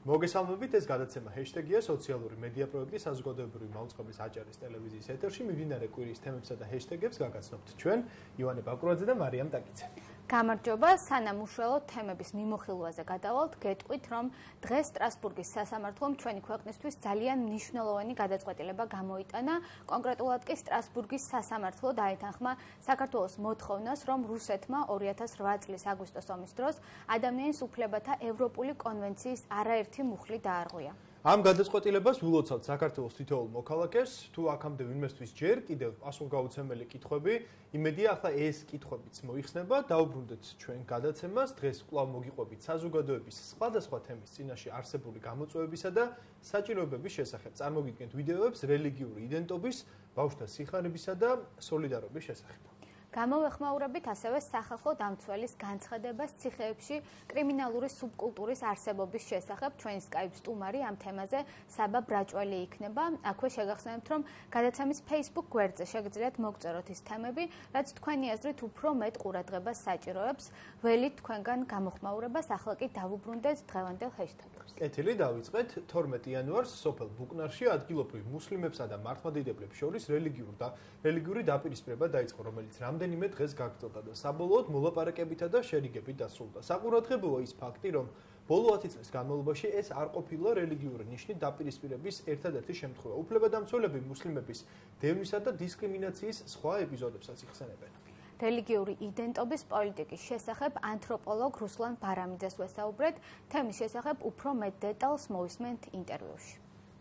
მოგესალმებით, ეს გადაცემა ჰეშთეგია სოციალური მედია პროექტი საზოგადოებრივი მაუწყებლის აჭარის ტელევიზიის ეთერში. მივინარე კვირის თემებსა და ჰეშთეგებს გაგაცნობთ ჩვენ, ივანე ბაკურაძე და მარიამ ტაკიცე. გამარჯობა, სანამ უშუალოდ თემების მიმოხილვაზე გადავალთ, გეტყვით, რომ დღეს სტრასბურგის სასამართლომ ჩვენი ქვეყნისთვის ძალიან მნიშვნელოვანი გადაწყვეტილება გამოიტანა. კონკრეტულად კი სტრასბურგის სასამართლო დაეთანხმა საქართველოს მოთხოვნას, რომ რუსეთმა 2008 წლის აგვისტოს ომის დროს ადამიანის უფლებათა ევროპული კონვენციის არაერთი მუხლი დაარღვია. ამ გადაწყვეტილებას ვილოცავთ საქართველოს თითოეულ მოქალაქეს, თუ აქამდე ვინმესთვის ჯერ კიდევ პასუხგაუცემელი კითხვები, იმედია ახლა ეს კითხვებიც მოიხსნება, დაუბრუნდეთ ჩვენ გადაცემას, დღეს კვლავ მოგიყვებით საზოგადოების სხვადასხვა თემის წინაშე არსებული გამოწვევებისა და საჭიროებების შესახებ. წარმოგიდგენთ ვიდეოებს რელიგიური იდენტობის, ბავშვთა სიხარებისა და სოლიდარობის შესახებ. გამოვეხმაურებით ასევე სახალხო დამცველის განცხადებას ციხეებში კრიმინალური სუბკულტურის არსებობის შესახებ. ჩვენი Skype სტუმარი ამ თემაზე საბა ბრაჭველი იქნება. აქვე შეგახსენებთ, რომ გადაცემის Facebook გვერდზე შეგიძლიათ მოგწეროთ ის თემები, რაც თქვენი აზრით უფრო მეტ ყურადღებას საჭიროებს. ველით თქვენგან გამოხმაურებას, ახლა კი დავუბრუნდეთ დღევანდელ ჰეშთეგებს. კეთილი, დავიწყეთ. 12 იანვარს სოფელ ბუკნარში ადგილობრივ მუსლიმებსა და მართლმადიდებლებს შორის რელიგიური დაპირისპირება დაიწყო, რომელიც რამდენიმე დღეს გაგრძელდა და საბოლოოდ მოლაპარაკებითა და შერიგებით დასრულდა. საყურადღებოა ის ფაქტი, რომ ბოლო 10 წლის განმავლობაში ეს არ ყოფილა რელიგიური ნიშნით დაპირისპირების ერთადერთი შემთხვევა. უფლებადამცველები მუსლიმების დევნისა და დისკრიმინაციის სხვა ეპიზოდებსაც იხსენებენ. რელიგიური იდენტობის პოლიტიკის შესახებ ანთროპოლოგ რუსლან ბარამიძეს ვესაუბრეთ. თემის შესახებ უფრო მეტ დეტალს მოვისმენთ ინტერვიუში.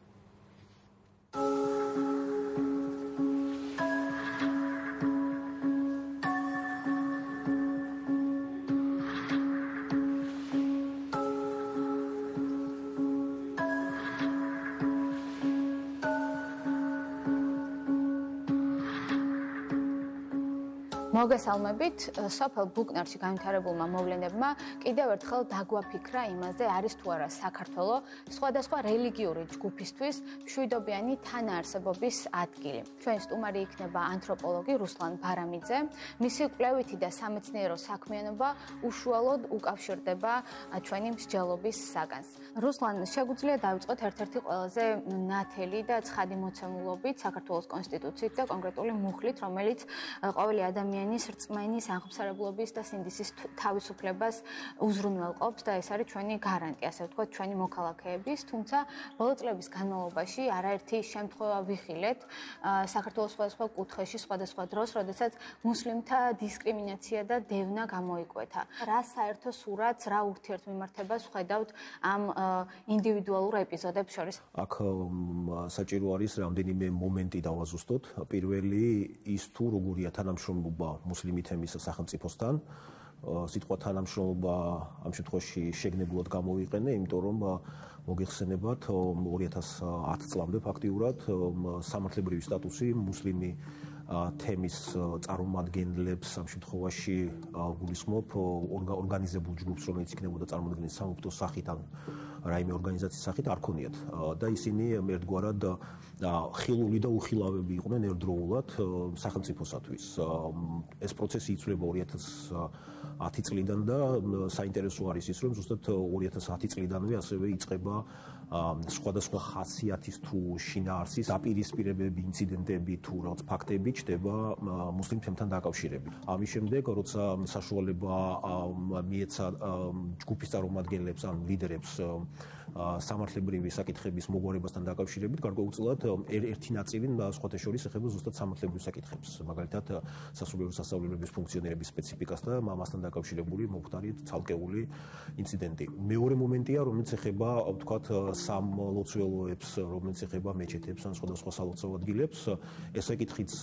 მოგესალმებით, სოფელ ბუკნარში განვითარებულმა მოვლენებმა კიდევ ერთხელ დაგვაფიქრა იმაზე, არის თუ არა საქართველო სხვადასხვა რელიგიური ჯგუფისთვის მშვიდობიანი თანაარსებობის ადგილი. ჩვენი სტუმარი იქნება ანთროპოლოგი რუსლან ბარამიძე. მისი კვლევითი და სამეცნიერო საქმიანობა უშუალოდ უკავშირდება ჩვენი მსჯელობის საგანს. რუსლან, შეგვიძლია დავიწყოთ ერთ-ერთი ყველაზე ნათელი და ცხადი მოცემულობით საქართველოს კონსტიტუციით და კონკრეტული მუხლით, რომელიც ყოველი ადამიანის რწმენის, აღსარებლობის და სინდისის თავისუფლებას უზრუნველყოფს და ეს არის ჩვენი გარანტია, ასე ვთქვათ, ჩვენი მოქალაქეების. თუმცა ბოლო წლების განმავლობაში არაერთი შემთხვევა ვიხილეთ საქართველოს სხვადასხვა კუთხეში, სხვადასხვა დროს, როდესაც მუსლიმთა დისკრიმინაცია და დევნა გამოიკვეთა. რა საერთო სურათს, რა ურთიერთმემართებას ხედავთ ამ ინდივიდუალურ ეპიზოდებს შორის? აქ საჭირო არის რამდენიმე მომენტი დავაზუსტოთ. პირველი ის თუ როგორია თანამშრომლობა მუსლიმი თემის სახელმწიფოსთან. სიტყვა თანამშრომლობა ამ შემთხვევაში შეგნებულად გამოვიყენე, იმიტომ რომ მოგეხსენებათ 2010 წლამდე ფაქტიურად სამართლებრივი სტატუსი მუსლიმი თემის წარმომადგენლებს ამ შემთხვევაში გულისხმობ ორგანიზებულ ჯგუფს, რომელიც იქნებოდა წარმოადგენს სამუფროს სახით ან რაიმე ორგანიზაციის სახით არ ქონიათ და ისინი ერთგვარად ხილული და უხილავები იყვნენ ერთდროულად სახელმწიფოსათვის. ეს პროცესი იცვლება 2010 წლიდან და საინტერესო არის ის, რომ ზუსტად 2010 წლიდანვე ასევე იწყება სხვადასხვა ხასიათის თუ შინაარსის აპირისპირებები, ინციდენტები თუ რაღაც ფაქტები ჩდება მუსლიმ თემთან დაკავშირებით. ამის შემდეგ, როცა საშუალება მიეცა ჯგუფის წარმომადგენლებს ან ლიდერებს სამართლებრივი საკითხების მოგვარებასთან დაკავშირებით, გარკვეულწილად ერთი ნაწილი სხვათა შორის ეხება ზუსტად სამართლებრივ საკითხებს, მაგალითად სასულიერო სასწავლებლების ფუნქციონირების სპეციფიკას და მასთან დაკავშირებული მომხდარი ცალკეული ინციდენტი. მეორე მომენტია, რომელიც ეხება, ვთქვათ, სამლოცველოებს, რომელიც ეხება მეჩეთებს ან სხვადასხვა სალოცავ ადგილებს. ეს საკითხიც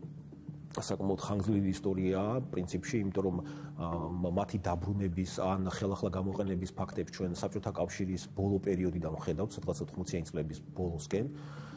საკმაოდ ხანგრძლივი ისტორიაა პრინციპში, იმიტომ რომ მათი დაბრუნების ან ხელახლა გამოყენების ფაქტებს ჩვენ საბჭოთა კავშირის ბოლო პერიოდიდან ვხედავთ, სადღაც 80-იანი წლების ბოლოსკენ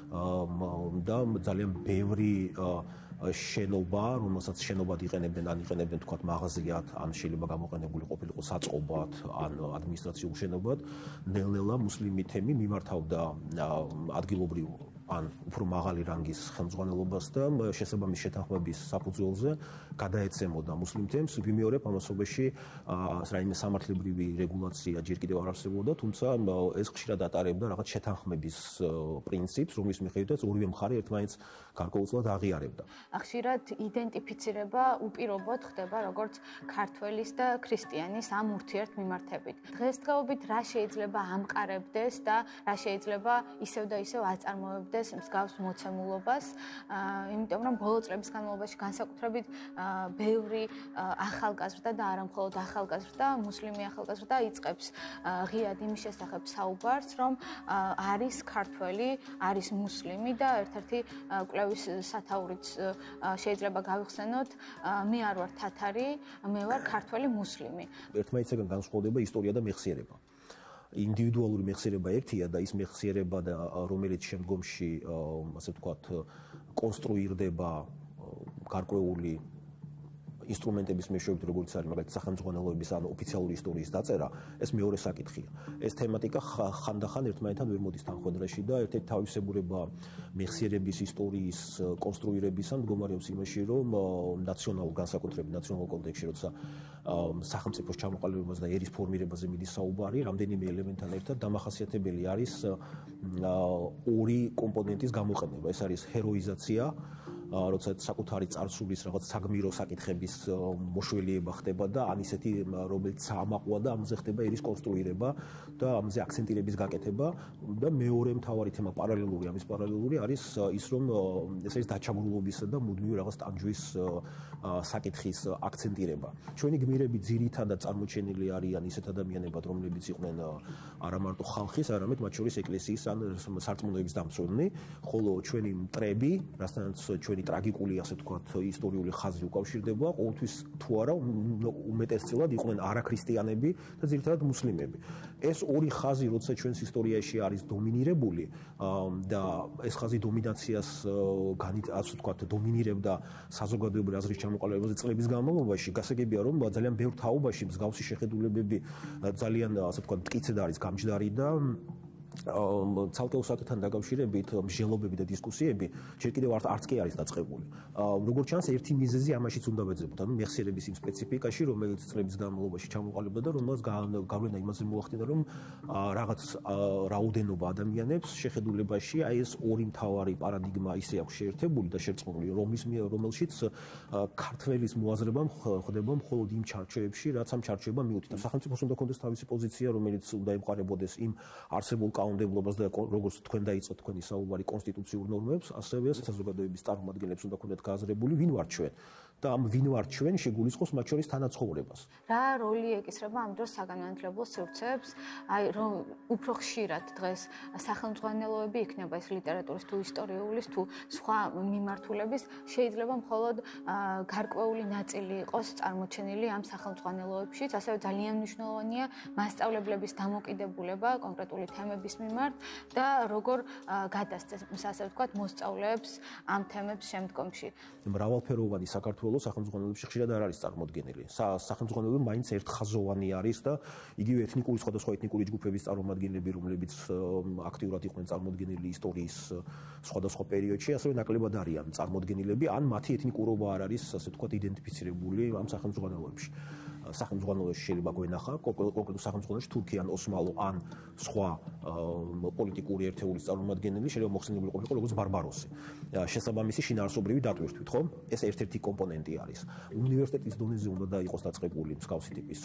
და ძალიან ბევრი შენობა, რომელსაც შენობად იყენებდნენ თქვათ მაღაზიად, ან შეიძლება გამოყენებული ყოფილიყო საწყობად, ან ადმინისტრაციულ შენობად, ნელ-ნელა მუსლიმი თემი მიმართავდა ადგილობრივ ან უფრო მაღალი რანგის ხელმძღვანელობას და შესაბამის შეთანხმების საფუძველზე გადაეცემოდა მუსლიმ თემს. ვიმეორებ ამასობაში რაიმე სამართლებრივი რეგულაცია ჯერ კიდევ არ არსებობდა, თუმცა ეს ხშირად ატარებდა რაღაც შეთანხმების პრინციპს, რომლის მიხედვითაც ორივე მხარე ერთმანეთს გარკვეულწილად აღიარებდა. ხშირად იდენტიფიცირება უპირობოდ ხდება როგორც ქართველის და ქრისტიანის ამ ურთიერთმიმართებით. დღესდღეობით რა შეიძლება ამყარებდეს და რა შეიძლება ისევ და ისევ აწარმოებდეს მსგავს მოცემულობას, იმიტომ რომ ბოლო წლების განმავლობაში განსაკუთრებით ბევრი ახალგაზრდა და არა მხოლოდ ახალგაზრდა, მუსლიმი ახალგაზრდა იწყებს ღიად იმის შესახებ საუბარს, რომ არის ქართველი, არის მუსლიმი და ერთ-ერთი კვლევის სათაურიც შეიძლება გავიხსენოთ, მე არ ვარ თათარი, მე ვარ ქართველი მუსლიმი. ერთმანეთისგან განსხვავდება ისტორია და მეხსიერება. ინდივიდუალური მეხსიერება ერთია და ის მეხსიერება და რომელიც შემდგომში ასე ვთქვათ კონსტრუირდება გარკვეული ინსტრუმენტების მეშვეობით, როგორც არის მაგალითად სახელმძღვანელოების ან ოფიციალური ისტორიის დაწერა, ეს მეორე საკითხია. ეს თემატიკა ხანდახან ერთმანეთთან ვერ მოდის თანხმდროში და ერთ-ერთი თავისებურება მეხსიერების ისტორიის კონსტრუირებისა მდგომარეობს იმაში, რომ ნაციონალურ განსაკუთრებით ნაციონალურ კონტექსტში, როცა სახელმწიფოს ჩამოყალიბებას და ერის ფორმირებაზე მიდის საუბარი, რამდენიმე ელემენტთან ერთად დამახასიათებელი არის ორი კომპონენტის გამოყენება. ეს არის ჰეროიზაცია, როცა საკუთარი წარსულის რაღაც საგმირო საკითხების მოშველიება ხდება და ან ისეთი რომელიც საამაყოა და ამაზე ხდება ერის კონსტრუირება და ამაზე აქცენტირების გაკეთება და მეორე მთავარი თემა პარალელური ამის პარალელური არის ის რომ ეს არის დაჩაგრულობისა და მუდმივი რაღაც ტანჯვის საკითხის აქცენტირება. ჩვენი გმირები ძირითადად წარმოჩენილი არიან ისეთ ადამიანებად, რომლებიც იყვნენ არა მარტო ხალხის, არამედ მათ შორის ეკლესიის ან სარწმუნოების დამცველნი, ხოლო ჩვენი მტრები, რასთანაც ჩვენი ტრაგიკული ასე ვთქვათ ისტორიული ხაზი უკავშირდება, ყოველთვის თუ არა უმეტესწილად იყვნენ არაქრისტიანები და ძირითადად მუსლიმები. ეს ორი ხაზი, როცა ჩვენს ისტორიაში არის დომინირებული და ეს ხაზი დომინაციას ასე ვთქვათ დომინირებდა საზოგადოებრივი აზრის ჩამოყალიბებაზე წლების განმავლობაში, გასაგებია რომ ძალიან ბევრ თაობაში მსგავსი შეხედულებები ძალიან ასე ვთქვათ მტკიცედ არის გამჯდარი და ცალკეულ საკითხთან დაკავშირებით მსჯელობები და დისკუსიები ჯერ კიდევ არც კი არის დაწყებული. როგორც ჩანს, ერთი მიზეზი ამაშიც უნდა ვეძებოთ, ანუ მეხსიერების იმ სპეციფიკაში, რომელიც წლების განმავლობაში ჩამოყალიბდა და რომელსაც გავლენა იმაზე მოახდინა, რომ რაღაც რაოდენობა ადამიანებს შეხედულებაში აი ეს ორი მთავარი პარადიგმა ისე აქვს შეერთებული და შერწყმული, რომელშიც ქართველის მოაზრება ხდება მხოლოდ იმ ჩარჩოებში, რაც ამ ჩარჩოებამ მიუთითა. სახელმწიფოს უნდა ქონდეს თავისი პოზიცია, რომელიც უნდა ემყარებოდეს იმ არსებულ კანონმდებლობას და როგორც თქვენ დაიწყოთ თქვენი საუბარი კონსტიტუციურ ნორმებს, ასევე საზოგადოების წარმომადგენლებს უნდა ქონდეთ გააზრებული, ვინ ვართ ჩვენ და ამ ვინ ვართ ჩვენ შეგულისხმობს მათ შორის თანაცხოვრებას. რა როლი ეკისრება ამ დროს საგანმანათლებლო სივრცეებს, აი რომ უფრო ხშირად დღეს სახელმძღვანელოები იქნება ეს ლიტერატურის თუ ისტორიულის თუ სხვა მიმართულების, შეიძლება მხოლოდ გარკვეული ნაწილი იყოს წარმოჩენილი ამ სახელმძღვანელოებშიც, ასევე ძალიან მნიშვნელოვანია მასწავლებლების დამოკიდებულება კონკრეტული თემების მიმართ და როგორ გადასცემს ასე ვთქვათ მოსწავლეებს ამ თემებს შემდგომში. მრავალფეროვანი საქართველოს სახელმძღვანელოებში ხშირად არ არის წარმოდგენილი. სახელმძღვანელოები მაინც ერთხაზოვანი არის და იგივე სხვადასხვა ეთნიკური ჯგუფების წარმომადგენლები, რომლებიც აქტიურად იყვნენ წარმოდგენილი ისტორიის სხვადასხვა პერიოდში, ასევე ნაკლებად არიან წარმოდგენილები, ან მათი ეთნიკურობა არ არის ასე ვთქვათ იდენტიფიცირებული ამ სახელმძღვანელოებში. სახელმძღვანელოში შეიძლება გვენახა კონკრეტულ სახელმძღვანელოში თურქი ან ოსმალო ან სხვა პოლიტიკური ერთეულის წარმომადგენელი შეიძლება მოხსენიებული ყოფილიყო როგორც ბარბაროსი. შესაბამისი შინაარსობრივი დატვირთვით, ხო? ეს ერთ-ერთი კომპონენტი არის. უნივერსიტეტის დონეზე უნდა დაიყოს დაწყებული მსგავსი ტიპის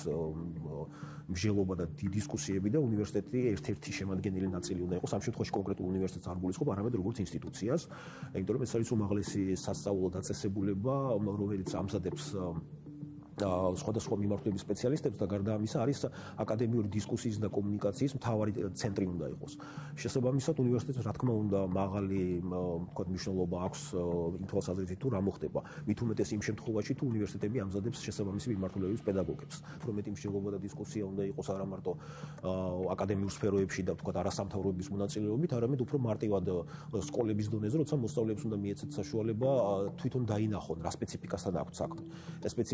მსჯელობა და დისკუსიები და უნივერსიტეტი ერთ-ერთი შემადგენელი ნაწილი უნდა იყოს. ამ შემთხვევაში კონკრეტულ უნივერსიტეტს არ გულისხმობ, არამედ როგორც ინსტიტუციას, იმიტომ რომ ეს არის უმაღლესი სასწავლო დაწესებულება, რომელიც ამზადებს სხვადასხვა მიმართულების სპეციალისტებს და გარდა ამისა არის აკადემიური დისკუსიის და კომუნიკაციის მთავარი ცენტრი უნდა იყოს. შესაბამისად უნივერსიტეტს რა თქმა უნდა მაღალი თქვათ მნიშვნელობა აქვს იმ თვალსაზრისით თუ რა მოხდება. მით უმეტეს იმ შემთხვევაში თუ უნივერსიტეტები ამზადებს შესაბამისი მიმართულების პედაგოგებს. უფრო მეტი მსჯელობა და დისკუსია უნდა იყოს არა მარტო აკადემიურ სფეროებში და თქვათ არასამთავრობების მონაწილეობით, არამედ უფრო მარტივად სკოლების დონეზე, როცა მოსწავლეებს უნდა მიეცეთ საშუალება თვითონ დაინახონ რა სპეციფიკასთან აქვს საქმე. ეს სპეციფიკა არ არის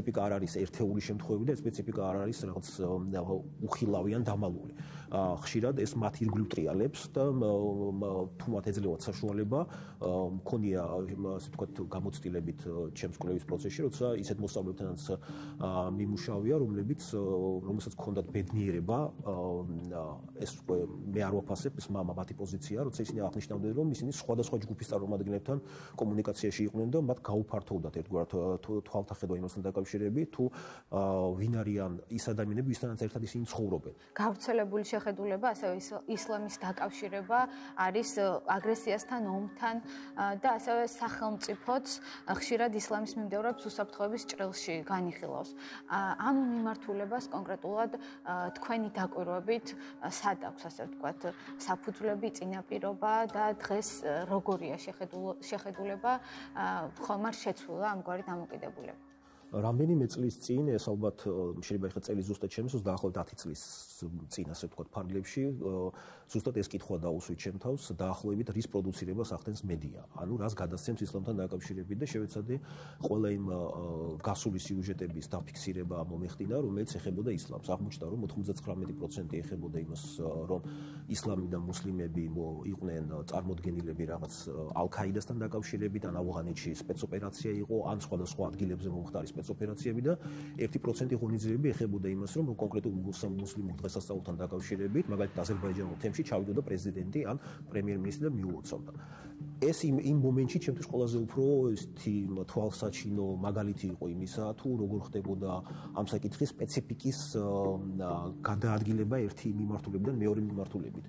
არის ერთეული შემთხვევები და სპეციფიკა არ არის რაღაც უხილავი ან დამალული. ხშირად ეს მათ ირგვლივ ტრიალებს და თუ მათ ეძლევათ საშუალება, მქონია ასე ვთქვათ გამოცდილებით ჩემს კვლევის პროცესში, როცა ისეთ მოსწავლეებთანაც მიმუშავია, რომელსაც ჰქონდათ ბედნიერება, ეს მე არ ვაფასებ, ეს მათი პოზიცია, როცა ისინი აღნიშნავდნენ, რომ ისინი სხვადასხვა ჯგუფის წარმომადგენლებთან კომუნიკაციაში იყვნენ და მათ გაუფართოვდათ ერთგვარად თვალთახედვა იმასთან დაკავშირებით, თუ ვინ არიან ის ადამიანები, ვისთანაც ერთად ისინი ცხოვრობენ. გავრცელებული შეხედულება, ასევე ისლამის დაკავშირება არის აგრესიასთან, ომთან და ასევე სახელმწიფოც ხშირად ისლამის მიმდევრებს უსაფრთხოების ჭრილში განიხილავს. ამ მიმართულებას კონკრეტულად თქვენი დაკვირვებით სად აქვს, ასე ვთქვათ, საფუძვლები, წინაპირობა და დღეს როგორია შეხედულება ხომ არ შეცვლა ამგვარი დამოკიდებულება? რამდენიმე წლის წინ, ეს ალბათ შეიძლება ეხლა წელი ზუსტად შემოსოს დაახლოებით 10 წლის წინ, ასე ვთქვათ, ფარგლებში, ზუსტად ეს კითხვა დაუსვით ჩემ თავს, დაახლოებით რის პროდუცირებას ახდენს მედია. ანუ რას გადასცემს ისლამთან დაკავშირებით და შევეცადე ყველა იმ გასული სიუჟეტების დაფიქსირება მომეხდინა, რომელიც ეხებოდა ისლამს. აღმოჩნდა, რომ 99% ეხებოდა იმას, რომ ისლამი და მუსლიმები იყვნენ წარმოდგენილები რაღაც ალ-ქაიდასთან დაკავშირებით, ან ავღანეთში სპეცოპერაცია იყო, ან სხვადასხვა ადგილებზე მომხდარი სპეცოპერაციები და 1% ღონისძიებები ეხებოდა იმას, რომ კონკრეტულ მუსლიმურ დღესასწაულთან დაკავშირებით, მაგალითად აზერბაიჯანულ თემში ჩავიდოდა პრეზიდენტი ან პრემიერ-მინისტრი და მიუოცავდა. ეს იმ მომენტში ჩემთვის ყველაზე უფრო თვალსაჩინო მაგალითი იყო იმისა, თუ როგორ ხდებოდა ამ საკითხის სპეციფიკის გადაადგილება ერთი მიმართულებიდან მეორე მიმართულებით.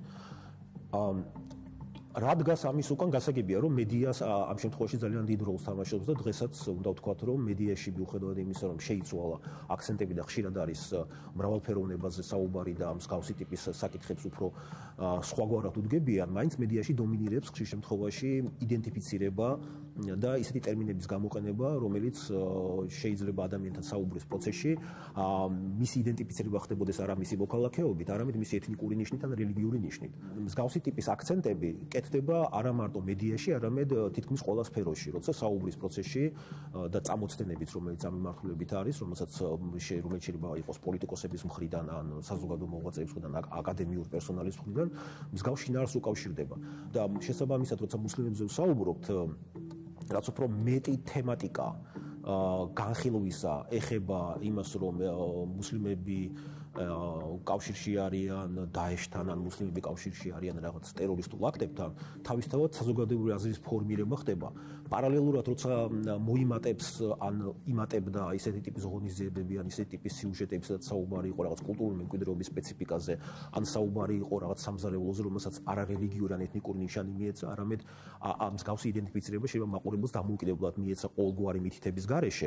რადგან ამის უკან გასაგებია, რომ მედიას ამ შემთხვევაში ძალიან დიდ როლს თამაშობს და დღესაც უნდა ვთქვათ, რომ მედიაში მიუხედავად იმისა, რომ შეიცვალა აქცენტები და ხშირად არის მრავალფეროვნებაზე საუბარი და მსგავსი ტიპის საკითხებს უფრო სხვაგვარად უდგებიან, მაინც მედიაში დომინირებს ხშირ შემთხვევაში იდენტიფიცირება და ისეთი ტერმინების გამოყენება, რომელიც შეიძლება ადამიანთან საუბრის პროცესში მისი იდენტიფიცირება ხდებოდეს არა მისი მოქალაქეობით, არამედ მისი ეთნიკური ნიშნით ან რელიგიური ნიშნით. მსგავსი ტიპის აქცენტები კეთდება არა მარტო მედიაში, არამედ თითქმის ყველა სფეროში, როცა საუბრის პროცესში და წამოწდენებით, რომელიც ამ მიმართულებით არის, რომელიც შეიძლება იყოს პოლიტიკოსების მხრიდან ან საზოგადო მოღვაწეების მხრიდან, აკადემიურ პერსონალის მხრიდან, მსგავს შინაარსს უკავშირდება. და შესაბამისად, როცა მუსლიმებზე ვსაუბრობთ, რაც უფრო მეტი თემატიკა განხილვისა ეხება იმას, რომ მუსლიმები კავშირში არიან დაეშთან ან მუსლიმები კავშირში არიან რაღაც ტერორისტულ აქტებთან, თავისთავად საზოგადოებრივი აზრის ფორმირება ხდება. პარალელურად, როცა მოიმატებს ან იმატებდა ისეთი ტიპის ღონისძიებები ან ისეთი ტიპის სიუჟეტები, სადაც საუბარი იყო რაღაც კულტურული მემკვიდრეობის სპეციფიკაზე, ან საუბარი იყო რაღაც სამზარეულოზე, რომელსაც არა რელიგიური ან ეთნიკური ნიშანი მიეცა, არამედ ამ მსგავსი იდენტიფიცირება შეიძლება მაყურებელს დამოუკიდებლად მიეცა ყოველგვარი მითითების გარეშე.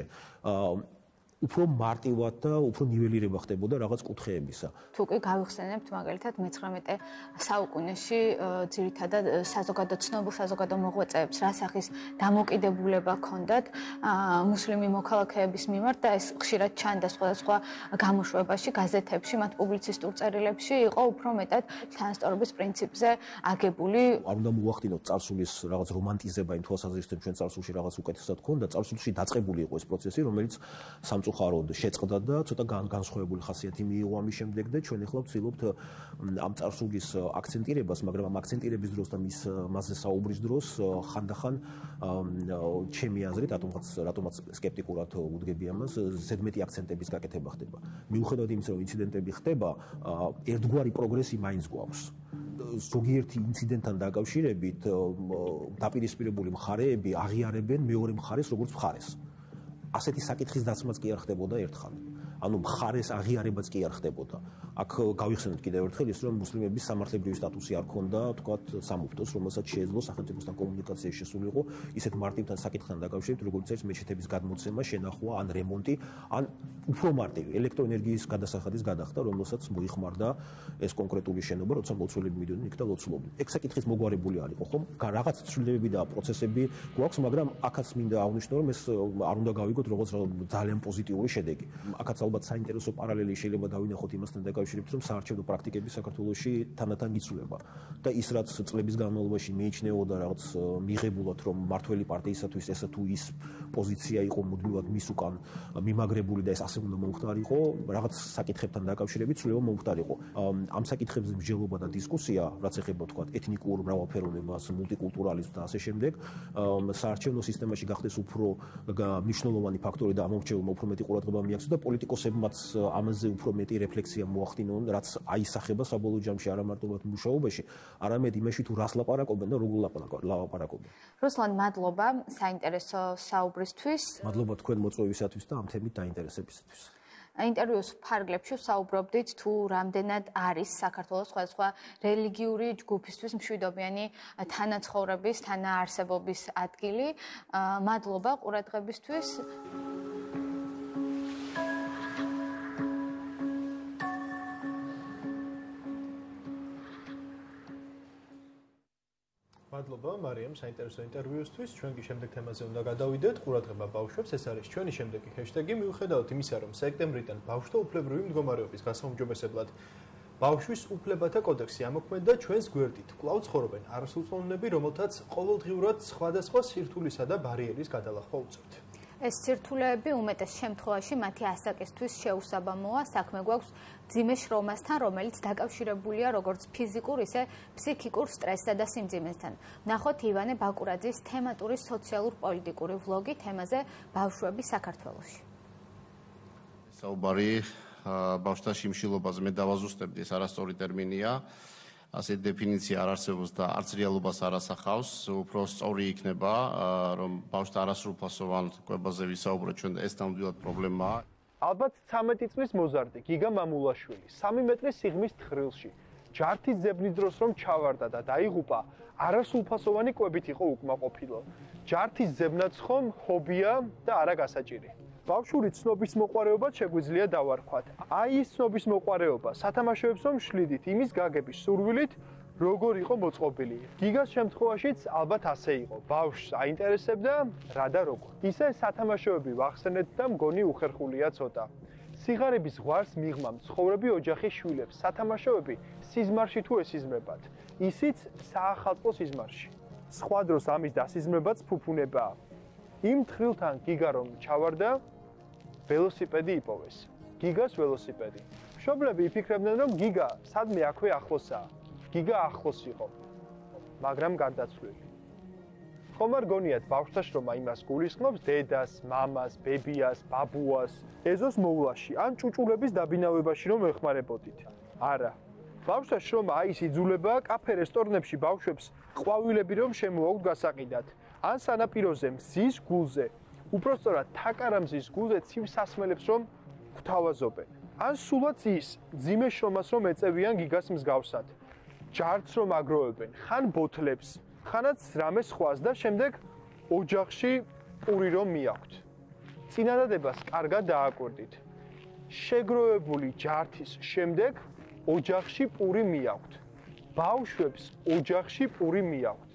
უფრო მარტივად და უფრო ნიველირება ხდებოდა რაღაც კუთხეებისა. თუ კი გავიხსენებთ მაგალითად მე-19 საუკუნეში ძირითადად ცნობილ საზოგადო მოღვაწეებს რა სახის დამოკიდებულება ჰქონდათ მუსლიმი მოქალაქეების მიმართ და ეს ხშირად ჩანდა სხვადასხვა გამოშვებაში, გაზეთებში, მათ პუბლიცისტურ წერილებში იყო უფრო მეტად თანასწორობის პრინციპზე აგებული. არ უნდა მოვახდინოთ წარსულის რაღაც რომანტიზება იმ თვალსაზრისით, ჩვენ წარსულში რაღაც უკეთესად ჰქონდა, წარსულში დაწყებული იყო ეს პროცესი, რომელიც სამწუხაროდ შეწყდა და ცოტა განსხვავებული ხასიათი მიიღო ამის შემდეგ და ჩვენ ახლა ვცდილობთ ამ წარსულის აქცენტირებას, მაგრამ ამ აქცენტირების დროს და მასზე საუბრის დროს ხანდახან ჩემი აზრით, რატომაც სკეპტიკურად უდგები ამას, ზედმეტი აქცენტების გაკეთება ხდება. მიუხედავად იმისა, რომ ინციდენტები ხდება, ერთგვარი პროგრესი მაინც გვაქვს. ზოგიერთი ინციდენტთან დაკავშირებით დაპირისპირებული მხარეები აღიარებენ მეორე მხარეს როგორც მხარეს. ასეთი საკითხის დაცმაც კი არ ხდებოდა ერთხელ. ანუ მხარეს აღიარებაც კი არ ხდებოდა. აქ გავიხსენოთ კიდევ ერთხელ ის, რომ მუსლიმების სამართლებრივი სტატუსი არ ჰქონდა, თქვათ, სამუფროს, რომელსაც შეეძლო სახელმწიფოსთან კომუნიკაციაში შესულიყო ისეთ მარტივთან საკითხთან დაკავშირებით, როგორც არის მეჩეთების გადმოცემა, შენახვა ან რემონტი, ან უფრო მარტივი ელექტროენერგიის გადასახადის გადახდა, რომელსაც მოიხმარდა ეს კონკრეტული შენობა, როცა მოცველები მიდიოდნენ იქ და ლოცულობდნენ. ეგ საკითხის მოგვარებული არ იყო, ხომ? რაღაც ცვლილებები და პროცესები გვაქვს, მაგრამ აქაც მინდა აღვნიშნო, რომ ეს არ უნდა გავიგოთ როგორც ძალიან პოზიტიური შედეგი. აქაც ალბათ საინტერესო პარალელი შეიძლება დავინახოთ იმასთან დაკავშირებით, რომ საარჩევნო პრაქტიკები საქართველოში თანდათან იცვლება და ის რაც წლების განმავლობაში მიიჩნეოდა რაღაც მიღებულად, რომ მართველი პარტიისათვის ესა თუ ის პოზიცია იყო მუდმივად მის უკან მიმაგრებული და ეს ასე უნდა მომხდარიყო, რაღაც საკითხებთან დაკავშირებით ცვლილება მომხდარიყო. ამ საკითხებზე მსჯელობა და დისკუსია, რაც ეხება თქვა ეთნიკურ მრავალფეროვნებას, მულტიკულტურალიზმს და ასე შემდეგ, საარჩევნო სისტემაში გახდეს უფრო მნიშვნელოვანი ფაქტორი და ამორჩეულმა უფრო მეტი ყურადღება მიაქცეს და პოლიტიკოსებმაც ამაზე უფრო მეტი რეფლექსია მოახდინონ, რაც აისახება საბოლოო ჯამში არა მარტო მუშაობაში, არამედ იმაში თუ რას ლაპარაკობენ და როგორ ლაპარაკობენ. რუსლან, მადლობა საინტერესო საუბრისთვის. მადლობა თქვენ მოწვევისათვის და ამ თემით დაინტერესებისათვის. ინტერვიუს ფარგლებში საუბრობდით თუ რამდენად არის საქართველოს სხვადასხვა რელიგიური ჯგუფისთვის მშვიდობიანი თანაცხოვრების, თანაარსებობის ადგილი. მადლობა ყურადღებისთვის. მადლობა მარიამ საინტერესო ინტერვიუსთვის. ჩვენ კი შემდეგ თემაზე უნდა გადავიდეთ. ყურადღება ბავშვებს, ეს არის ჩვენი შემდეგი ჰეშთეგი. მიუხედავად იმისა, რომ სექტემბრიდან ბავშვთა უფლებრივი მდგომარეობის გასაუმჯობესებლად ბავშვის უფლებათა კოდექსი ამოქმედდა, ჩვენს გვერდით კვლავ ცხოვრობენ არასრულწლოვნები, რომელთაც ყოველდღიურად სხვადასხვა სირთულისა და ბარიერის გადალახვა უწევთ. ეს სირთულეები უმეტეს შემთხვევაში მათი ასაკისთვის შეუსაბამოა. საქმე გვაქვს მძიმე შრომასთან, რომელიც დაკავშირებულია როგორც ფიზიკურ, ისე ფსიქიკურ სტრესსა და სიმძიმესთან. ნახოთ ივანე ბაკურაძის თემატური სოციალურ-პოლიტიკური ვლოგი თემაზე ბავშვები საქართველოში. საუბარი ბავშვთა შიმშილობაზე მე დავაზუსტებდი, ეს არასწორი ტერმინია. ასე დეფინიცია არ არსებობს და არც რეალობას არ ასახავს. უფრო სწორი იქნება, რომ ბავშვთა არასრულფასოვან კვებაზე ვისაუბროთ ჩვენ და ეს ნამდვილად პრობლემაა. ალბათ 13 წლის მოზარდი გიგა მამულაშვილი 3 მეტრის სიღრმის თხრილში ჯართის ძებნის დროს რომ ჩავარდა და დაიღუპა, არასრულფასოვანი კვებით იყო უკმაყოფილო. ჯართის ძებნაც ხომ ჰობია და არა გასაჭირი. ბავშვური ცნობის მოყვარეობა შეგვიძლია დავარქვათ. აი ის ცნობის მოყვარეობა, სათამაშოებს რომ შლიდით, იმის გაგების სურვილით, როგორ იყო მოწყობილი. გიგას შემთხვევაშიც ალბათ ასე იყო. ბავშვს აინტერესებდა რა და როგორ. ისე სათამაშოები ვახსენეთ და მგონი უხერხულია ცოტა. სიღარიბის ზღვარს მიღმა მცხოვრები ოჯახის შვილებს სათამაშოები სიზმარში თუ ესიზმრებათ. ისიც საახალწლო სიზმარში. სხვა დროს ამის დასიზმრებაც ფუფუნებაა. იმ თხრილთან გიგა რომ ჩავარდა, ველოსიპედი იპოვეს. გიგას ველოსიპედი. მშობლები იფიქრებდნენ, რომ გიგა სადმე აქვე ახლოსაა. გიგა ახლოს იყო, მაგრამ გარდაცვლილი. ხომ არ გონიათ ბავშვთა შრომა იმას გულისხმობს დედას, მამას, ბებიას, ბაბუას, ეზოს მოვლაში ან ჭუჭულების დაბინავებაში რომ ეხმარებოდით. არა. ბავშვთა შრომა აი ის იძულებაა კაფე რესტორნებში ბავშვებს ყვავილები რომ შემოაქვთ გასაყიდად. ან სანაპიროზე მზის გულზე, უпростоრად თაკარამზის გულზე ცივ სასმელებს რომ გვთავაზობენ. ან სულაც ის ძიმე შრომას რომ ეწევიან გიგას მსგავსად. ჯარც რომ აგროვებენ, ხან ბოთლებს, ხანაც რამე სხვას და შემდეგ ოჯახში პური რომ მიაქვთ. წინადადებას კარგად დააკვირდით. შეგროვებული ჯართის შემდეგ ოჯახში პური მიაქვთ. ბავშვებს ოჯახში პური მიაქვთ.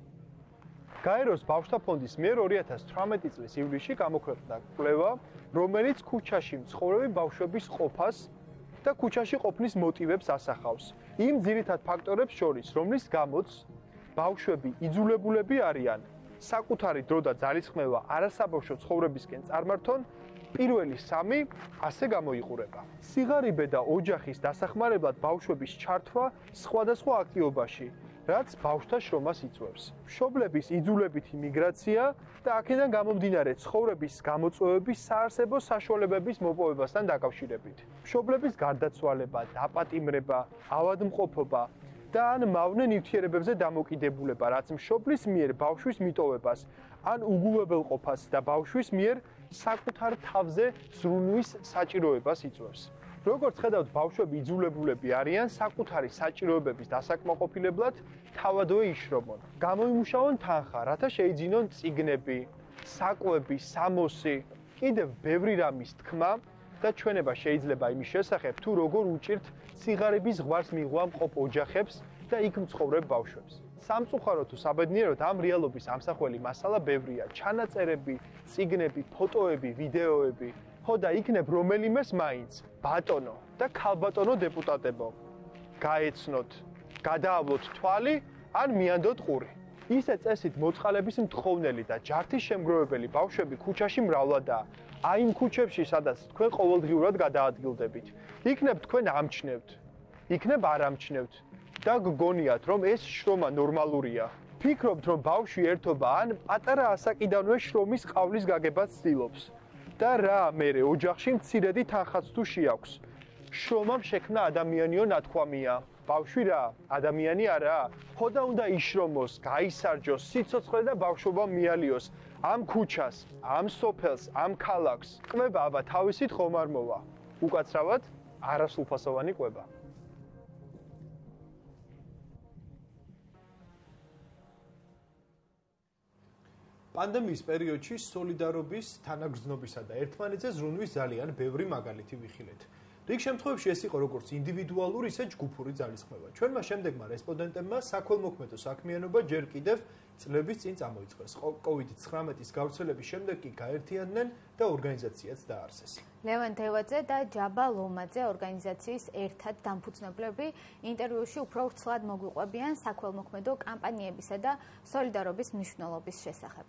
გაეროს ბავშვთა ფონდის მიერ 2018 წლის ივლისში გამოქვეყნდა კვლევა, რომელიც ქუჩაში მცხოვრები ბავშვების ყოფას და ქუჩაში ყოფნის მოტივებს ასახავს. იმ ძირითად ფაქტორებს შორის, რომლის გამოც ბავშვები იძულებულები არიან საკუთარი დრო და ძალისხმევა არასაბავშვო ცხოვრებისკენ წარმართონ, პირველი 3 ასე გამოიყურება. სიღარიბე და ოჯახის დასახმარებლად ბავშვების ჩართვა სხვადასხვა აქტივობაში, რაც ბავშვთა შრომას იწვევს. მშობლების იძულებითი მიგრაცია და აქედან გამომდინარე ცხოვრების გამოწვევების საარსებო საშუალებების მოპოვებასთან დაკავშირებით. მშობლების გარდაცვალება, დაპატიმრება, ავადმყოფობა და ან მავნე ნივთიერებებზე დამოკიდებულება, რაც მშობლის მიერ ბავშვის მიტოვებას, ან უგულებელყოფას და ბავშვის მიერ საკუთარ თავზე ზრუნვის საჭიროებას იწვევს. როგორც ხედავთ, ბავშვები იძულებულები არიან საკუთარი საჭიროებების დასაკმაყოფილებლად თავადვე იშრომონ. გამოიმუშავონ თანხა, რათა შეიძინონ წიგნები, საკვები, სამოსი, კიდევ ბევრი რამის თქმა და ჩვენება შეიძლება იმის შესახებ, თუ როგორ უჭირთ სიღარიბის ზღვარს მიღვა მყოფ ოჯახებს და იქ მცხოვრებ ბავშვებს. სამწუხაროდ თუ საბედნიეროდ ამ რეალობის ამსახველი მასალა ბევრია. ჩანაწერები, წიგნები, ფოტოები, ვიდეოები. ხო და იქნებ რომელიმეს მაინც ბატონო და ქალბატონო დეპუტატებო გაეცნოთ, გადაავლოთ თვალი ან მიანდოთ ყური. ისე წესით მოწყალების მთხოვნელი და ჯართის შემგროვებელი ბავშვები ქუჩაში მრავლადაა. აი იმ ქუჩებში, სადაც თქვენ ყოველდღიურად გადაადგილდებით. იქნებ თქვენ ამჩნევთ, იქნებ არ ამჩნევთ და გგონიათ, რომ ეს შრომა ნორმალურია. ფიქრობთ, რომ ბავშვი ერთობა ან პატარა ასაკიდანვე შრომის ყავლის გაგებას ცდილობს. და რა, მერე ოჯახში მცირედი თანხაც თუ შეაქვს. შრომამ შექმნა ადამიანიო ნათქვამია. ბავშვი რა, ადამიანი არა? ხო და უნდა იშრომოს, გაისარჯოს, სიცოცხლე და ბავშვობა მიალიოს. ამ ქუჩას, ამ სოფელს, ამ ქალაქს. ყვება აბა თავისით ხომ არ მოვა. უკაცრავად არასრულფასოვანი ყვება. პანდემიის პერიოდში სოლიდარობის, თანაგრძნობისა და ერთმანეთზე ზრუნვის ძალიან ბევრი მაგალითი ვიხილეთ. რიგ შემთხვევებში ეს იყო როგორც ინდივიდუალური, ისე ჯგუფური ძალისხმევა. ჩვენმა შემდეგმა რესპონდენტებმა საქველმოქმედო საქმიანობა ჯერ კიდევ წლების წინ წამოიწყეს. COVID-19-ის გავრცელების შემდეგ კი გაერთიანდნენ და ორგანიზაციაც დაარსეს. ლევან დევაძე და ჯაბა ლომაძე ორგანიზაციის ერთად დამფუძნებლები ინტერვიუში უფრო ვრცლად მოგვიყვებიან საქველმოქმედო კამპანიებისა და სოლიდარობის მნიშვნელობის შესახებ.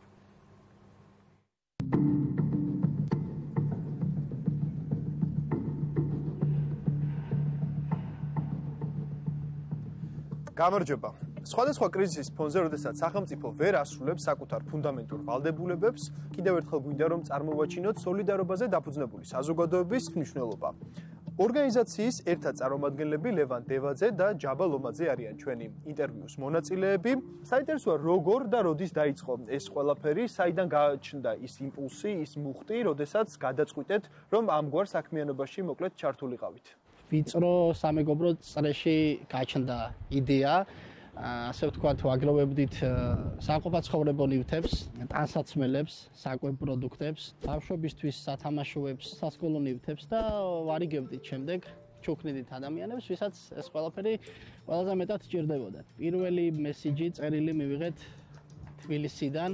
გამარჯობა. სხვადასხვა კრიზისის ფონზე, როდესაც სახელმწიფო ვერ ასრულებს საკუთარ ფუნდამენტურ ვალდებულებებს, კიდევ ერთხელ გვინდა რომ წარმოვაჩინოთ სოლიდარობაზე დაფუძნებული საზოგადოების მნიშვნელობა. ორგანიზაციის ერთად წარმომადგენლები ლევან დევაძე და ჯაბა ლომაძე არიან ჩვენი ინტერვიუს მონაწილეები. საინტერესოა როგორ და როდის დაიწყო ეს ყველაფერი, საიდან გააჩნდა ის იმპულსი, ის მუხტი, როდესაც გადაწყვიტეთ, რომ ამგვარ საქმიანობაში მოკლედ ჩართულიყავით. ვიწრო სამეგობრო წრეში გაჩნდა იდეა, ასე ვთქვათ, ვაგროვებდით საყოფაცხოვრებო ნივთებს, ტანსაცმელებს, საკვებ პროდუქტებს, ბავშვებისთვის სათამაშოებს, სასკოლო ნივთებს და ვარიგებდით შემდეგ ჩუქნიდით ადამიანებს, ვისაც ეს ყველაფერი ყველაზე მეტად სჭირდებოდა. პირველი მესიჯი წერილი მივიღეთ თბილისიდან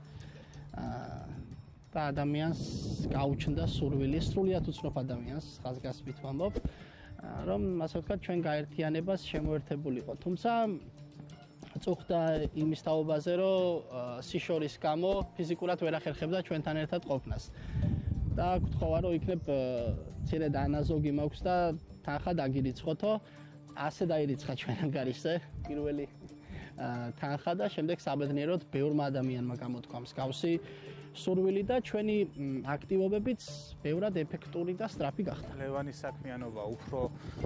და ადამიანს გაუჩნდა სურვილი, სრულიად უცნობ ადამიანს, ხაზგასმით ვამბობ, რომ ასე ვთქვათ, ჩვენ გაერთიანებას შემოერთებულიყო. თუმცა წუხდა იმის თაობაზე, რომ სიშორის გამო ფიზიკურად ვერ ახერხებდა ჩვენთან ერთად ყოფნას. და გთხოვა, რომ იქნებ მცირე დანაზოგი მაქვს და თანხა დაგირიცხოთო. ასე დაირიცხა ჩვენ ანგარიშზე პირველი თანხა და შემდეგ საბედნიეროდ ბევრმა ადამიანმა გამოთქვა მსგავსი სურვილი და ჩვენი აქტივობებიც ბევრად ეფექტური და სწრაფი გახდა. ლევანის საქმიანობა უფრო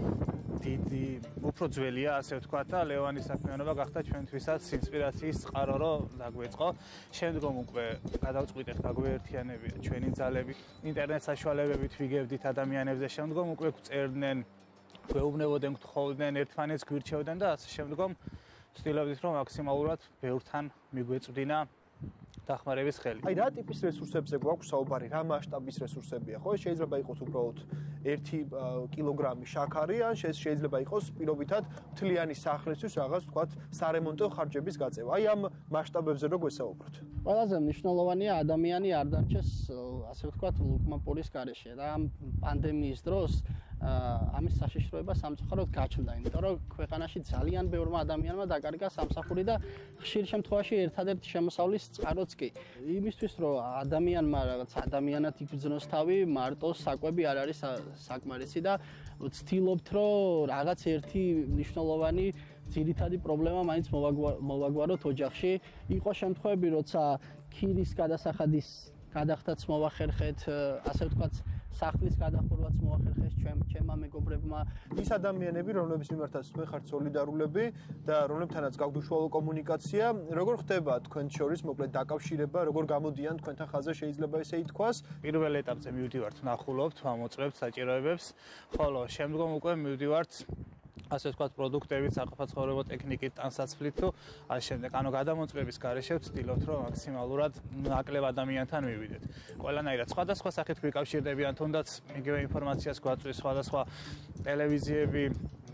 დიდი, უფრო ძველია, ასე ვთქვათ და ლევანის საქმიანობა გახდა ჩვენთვისაც ინსპირაციის წყარო, რომ დაგვეწყო. შემდგომ უკვე გადავწყვიტეთ გაგვეერთიანებია ჩვენი ძალები, ინტერნეტ საშუალებებით ვიგებდით ადამიანებზე, შემდგომ უკვე გვწერდნენ, გვეუბნებოდნენ, გთხოვდნენ, ერთმანეთს გვირჩევდნენ და ასე შემდგომ ვცდილობდით, რომ მაქსიმალურად ბევრთან მიგვეწვდინა დახმარების ხელი. აი რა ტიპის რესურსებზე გვაქვს საუბარი, რა მასშტაბის რესურსებია, ხო? შეიძლება იყოს უბრალოდ 1 კილოგრამი შაქარი, ან შეიძლება იყოს პირობითად მთლიანი სახლისთვის რაღაც ვთქვათ სარემონტო ხარჯების გაწევა. აი ამ მასშტაბებზე რო გვესაუბროთ. ყველაზე მნიშვნელოვანია ადამიანი არ დარჩეს, ასე ვთქვათ, ლუკმაპურის გარეშე და ამ პანდემიის დროს ამის საშიშროება სამწუხაროდ გაჩნდა, იმიტომ რომ ქვეყანაში ძალიან ბევრმა ადამიანმა დაკარგა სამსახური და ხშირ შემთხვევაში ერთადერთი შემოსავლის წყაროც კი. იმისთვის რომ ადამიანმა რაღაც ადამიანად იგრძნოს თავი, მარტო საკვები არ არის საკმარისი და ვცდილობთ რომ რაღაც ერთი მნიშვნელოვანი ძირითადი პრობლემა მაინც მოვაგვაროთ ოჯახში. იყო შემთხვევები, როცა ქირის გადასახადის გადახდაც მოვახერხეთ, ასე ვთქვათ, სახლის გადახურვაც მოახერხეს ჩემმა მეგობრებმა. ის ადამიანები, რომლების მიმართაც თქვენ ხართ სოლიდარულები და რომლებთანაც გაქვთ უშუალო კომუნიკაცია, როგორ ხდება თქვენ შორის მოკლედ დაკავშირება, როგორ გამოდიან თქვენთან ხაზზე, შეიძლება ესე ითქვას? პირველ ეტაპზე მივდივართ, ვნახულობთ, ვამოწმებთ საჭიროებებს, ხოლო შემდგომ უკვე მივდივართ ასე ვთქვათ, პროდუქტებით, საყოფაცხოვრებო ტექნიკით, ტანსაცმლით თუ ასე შემდეგ. ანუ გადამოწმების გარეშე ვცდილობთ, რომ მაქსიმალურად ნაკლებ ადამიანთან მივიდეთ. ყველანაირად სხვადასხვა სახით გვიკავშირდებიან, თუნდაც იგივე ინფორმაციას გვაწვდის სხვადასხვა ტელევიზიები,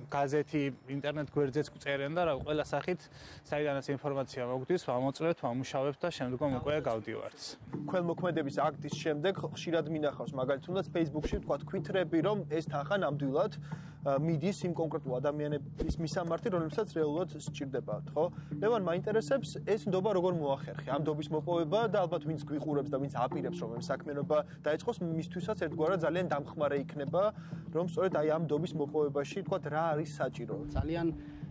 გაზეთი, ინტერნეტ გვერდზეც წერენ და რა ყველა სახით საიდანაც ინფორმაცია მოგდის, ვამოწმებთ, ვამუშავებთ და შემდგომ უკვე გავდივართ. ქველმოქმედების აქტის შემდეგ ხშირად მინახავს მაგალითად თუნდაც Facebook-ში თქვა თვითრები, რომ ეს თანხა ნამდვილად მიდის იმ კონკრეტულ ადამიანების მისამართი, რომლებსაც რეალურად სჭირდებათ, ხო? ლევან, მაინტერესებს ეს ნდობა როგორ მოახერხე? ამ ნდობის მოპოვება და ალბათ ვინც გვიყურებს და ვინც აპირებს რომ ეს საქმიანობა დაიწყოს, მისთვისაც ერთგვარად ძალიან დამხმარე იქნება, რომ სწორედ აი ამ ნდობის მოპოვებაში თქვა რა არის საჭირო. ძალიან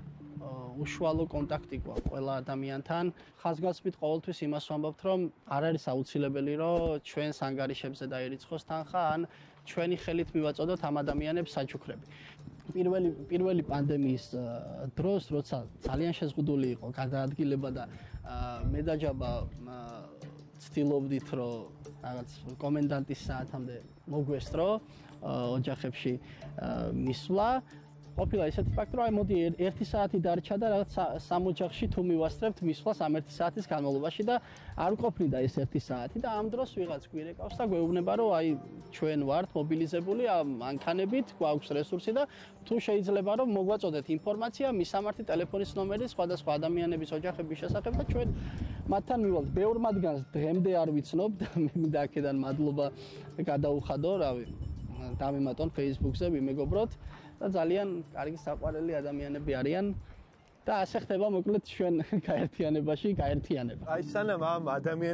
უშუალო კონტაქტი გვაქვს ყველა ადამიანთან. ხაზგასმით ყოველთვის იმას ვამბობთ, რომ არ არის აუცილებელი, რომ ჩვენს ანგარიშებზე დაერიცხოს თანხა, ან ჩვენი ხელით მივაწოდოთ ამ ადამიანებს საჩუქრები. პირველი პანდემიის დროს, როცა ძალიან შეზღუდული იყო გადაადგილება და მე და ჯაბა ცდილობდით, რომ რაღაც კომენდანტის საათამდე მოგვესწრო ოჯახებში მისვლა. ყოფილა ისეთი ფაქტი, რომ აი მოდი 1 საათი დარჩა და რაღაც სამ ოჯახში თუ მივასწრებთ მისვლას ამ 1 საათის განმავლობაში და არ ყოფნიდა ეს 1 საათი და ამ დროს ვიღაც გვირეკავს და გვეუბნება, რომ აი ჩვენ ვართ მობილიზებული ამ მანქანებით, გვაქვს რესურსი და თუ შეიძლება რომ მოგვაწოდეთ ინფორმაცია მისამართი ტელეფონის ნომერი სხვადასხვა ადამიანების ოჯახების შესახებ და ჩვენ მათთან მივალთ. ბევრ მათგანს დღემდე არ ვიცნობ და მე მინდა აქედან მადლობა გადაუხადო, რავი, დამემატონ Facebook-ზე ვიმეგობროთ. და ძალიან კარგი საყვარელი ადამიანები არიან და ასე ხდება მოკლედ ჩვენ გაერთიანებაში გაერთიანება. აი სანამ ამ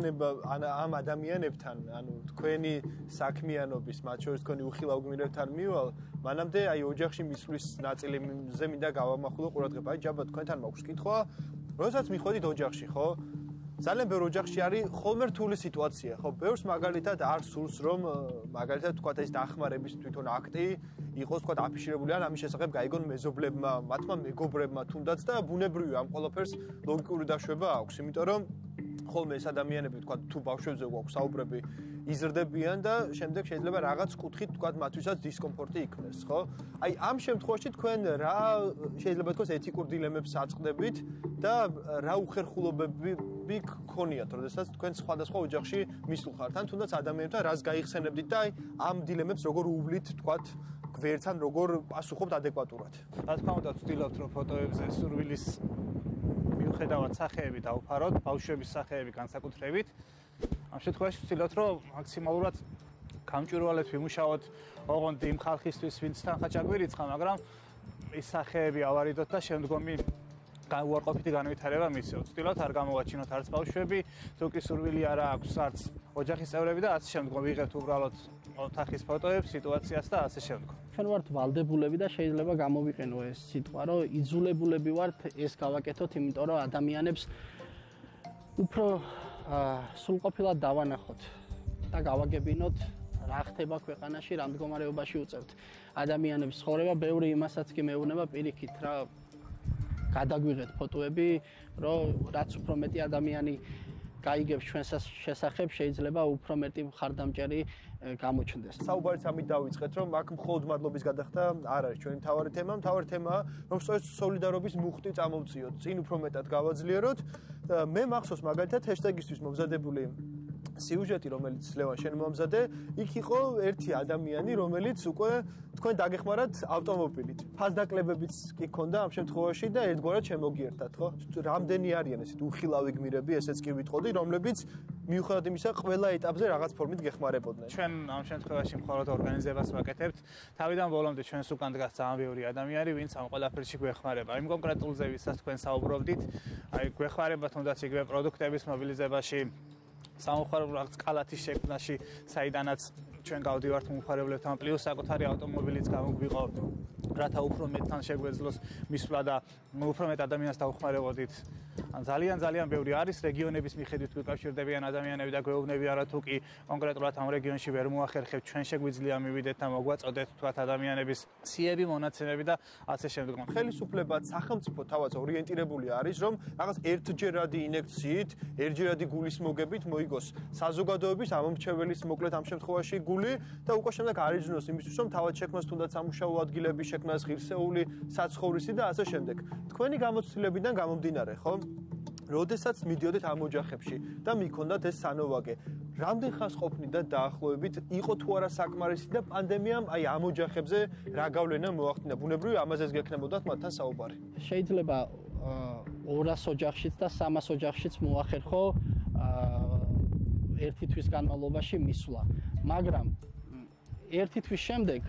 ადამიანებთან, ანუ თქვენი საქმიანობის, მათ შორის თქვენი უხილავ გმირებთან მივალ, მანამდე აი ოჯახში მისვლის ნაწილიზე მინდა გავამახვილო ყურადღება. აი ჯაბა თქვენთან მაქვს კითხვა, როდესაც მიხვედით ოჯახში, ხო? ძალიან ბევრ ოჯახში არის ხოლმე რთული სიტუაცია, ხო? ბევრს მაგალითად არ სურს რომ მაგალითად თქვა ეს დახმარების თვითონ აქტი იყოს თქვა აფიშირებული ან ამის შესახებ გაიგონ მეზობლებმა, მათმა მეგობრებმა თუნდაც და ბუნებრივია ამ ყველაფერს ლოგიკური დაშვება აქვს, იმიტომ რომ ხოლმე ეს ადამიანები თქვა თუ ბავშვებზე გვაქვს საუბრები იზრდებიან და შემდეგ შეიძლება რაღაც კუთხით თქვა მათთვისაც დისკომფორტი იქნეს, ხო? აი ამ შემთხვევაში თქვენ რა შეიძლება თქვას ეთიკურ დილემებს აწყდებით და რა უხერხულობები გქონიათ, როდესაც თქვენ სხვადასხვა ოჯახში მისულხართ, ან თუნდაც ადამიანებთან რას გაიხსენებდით და აი ამ დილემებს როგორ უვლით თქვა გვერდთან როგორ პასუხობთ ადეკვატურად. რა თქმა უნდა, ვცდილობთ რომ ფოტოებზე სურვილის მიუხედავად სახეები დავფაროთ, ბავშვების სახეები განსაკუთრებით. ამ შემთხვევაში ვცდილობთ რომ მაქსიმალურად გამჭვირვალედ ვიმუშაოთ ოღონდ იმ ხალხისთვის, ვინც თანხა ჩაგვირიცხა, მაგრამ ის სახეები ავარიდოთ და შემდგომი უარყოფითი განვითარება მისცევთ. ვცდილობთ არ გამოვაჩინოთ არც ბავშვები, თუ კი სურვილი არა აქვს არც ოჯახის წევრები და ასე შემდგომ ვიღებთ უბრალოდ ოთახის ფოტოებს, სიტუაციას და ასე შემდგომ. ჩვენ ვართ ვალდებულები და შეიძლება გამოვიყენო ეს სიტყვა, რომ იძულებულები ვართ ეს გავაკეთოთ, იმიტომ რომ ადამიანებს უფრო სრულყოფილად დავანახოთ და გავაგებინოთ რა ხდება ქვეყანაში, რა მდგომარეობაში უწევთ ადამიანებს ცხოვრება, ბევრი იმასაც კი მეუბნება პირიქით რა გადაგვიღეთ ფოტოები, რომ რაც უფრო მეტი ადამიანი გაიგებს ჩვენს შესახებ, შეიძლება უფრო მეტი მხარდამჭერი გამოჩნდეს. საუბარიც ამით დავიწყეთ, რომ აქ მხოლოდ მადლობის გადახდა არ არის ჩვენი მთავარი თემა. მთავარი თემაა, რომ სწორედ სოლიდარობის მუხტი წამოვწიოთ, წინ უფრო მეტად გავაძლიეროთ. მე მახსოვს მაგალითად ჰეშთეგისთვის მომზადებული სიუჟეტი, რომელიც ლევან შენ მომზადე, იქ იყო ერთი ადამიანი, რომელიც უკვე თქვენ დაგეხმარათ ავტომობილით. ფასდაკლებებიც კი ქონდა ამ შემთხვევაში და ერთგვარად შემოგიერთათ, ხო? რამდენი არიან ესეთ უხილავი გმირები, ესეც კი ვიტყოდი, რომლებიც მიუხედავად იმისა, ყველა ეტაპზე რაღაც ფორმით გეხმარებოდნენ. ჩვენ ამ შემთხვევაში მხოლოდ ორგანიზებას ვაკეთებთ. თავიდან ბოლომდე ჩვენს უკან დგას ძალიან ბევრი ადამიანი, ვინც ამ ყველაფერში გვეხმარება. იმ კონკრეტულზე, ვისაც თქვენ საუბრობდით, აი გვეხმარება თუნდაც იგივე პროდუქტების მობილიზებაში, სამხარებლო რაღაც კალათის შექმნაში, საიდანაც ჩვენ გავდივართ მომხარებლებთან, პლუს საკუთარი ავტომობილიც გამოგვიყო, რათა უფრო მეტთან შეგვეძლოს მისვლა და უფრო მეტ ადამიანს დავხმარებოდით. ან ძალიან ბევრი არის რეგიონების მიხედვით გვიკავშირდებიან ადამიანები და გვეუბნებიან რა თუ კი კონკრეტულად ამ რეგიონში ვერ მოახერხებთ, ჩვენ შეგვიძლია მივიდეთ და მოგვაწოდეთ თქვათ ადამიანების სიები, მონაცემები და ასე შემდგომ. ხელისუფლება სახელმწიფო თავად ორიენტირებული არის, რომ რაღაც ერთჯერადი ინექციით, ერთჯერადი გულის მოგებით მოიგოს საზოგადოების ამომრჩეველის მოკლედ ამ შემთხვევაში გული და უკვე შემდეგ არიძნოს იმისთვის, რომ თავად შექმნას თუნდაც სამუშაო ადგილები, შექმნას ღირსეული საცხოვრისი და ასე შემდეგ. თქვენი გამოცდილებიდან გამომდინარე, ხო? როდესაც მიდიოდეთ ამ ოჯახებში და მიქონდათ ეს სანოვაგე, რამდენ ხანს ყოფნიდა დაახლოებით, იყო თუ არა საკმარისი და პანდემიამ აი ამ ოჯახებზე რა გავლენა მოახდინა? ბუნებრივი ამაზეც გექნებოდათ მათთან საუბარი. შეიძლება 200 ოჯახშიც და 300 ოჯახშიც მოახერხო ერთი თვის განმავლობაში მისვლა, მაგრამ ერთი თვის შემდეგ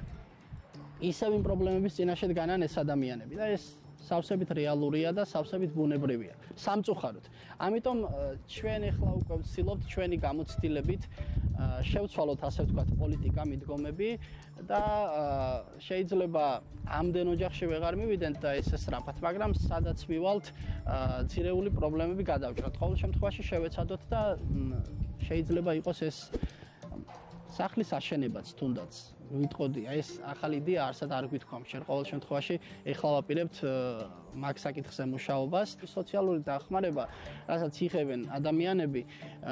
ისევ იმ პრობლემების წინაშე დგანან ეს ადამიანები და ეს სავსებით რეალურია და სავსებით ბუნებრივია. სამწუხაროდ. ამიტომ ჩვენ ახლა უკვე ვცდილობთ ჩვენი გამოცდილებით შევცვალოთ ასე ვთქვათ პოლიტიკა მიდგომები და შეიძლება ამდენ ოჯახში ვეღარ მივიდეთ და ეს სწრაფად, მაგრამ სადაც მივალთ ძირეული პრობლემები გადავჭრათ. ყოველ შემთხვევაში შევეცადოთ და შეიძლება იყოს ეს სახლის აშენებაც თუნდაც ვიტყოდი, ეს ახალი იდეა არსად არ გვითქვა მშენ. ყოველ შემთხვევაში ეხლა ვაპირებთ მაგ საკითხზე მუშაობას. სოციალური დახმარება, რასაც იღებენ ადამიანები,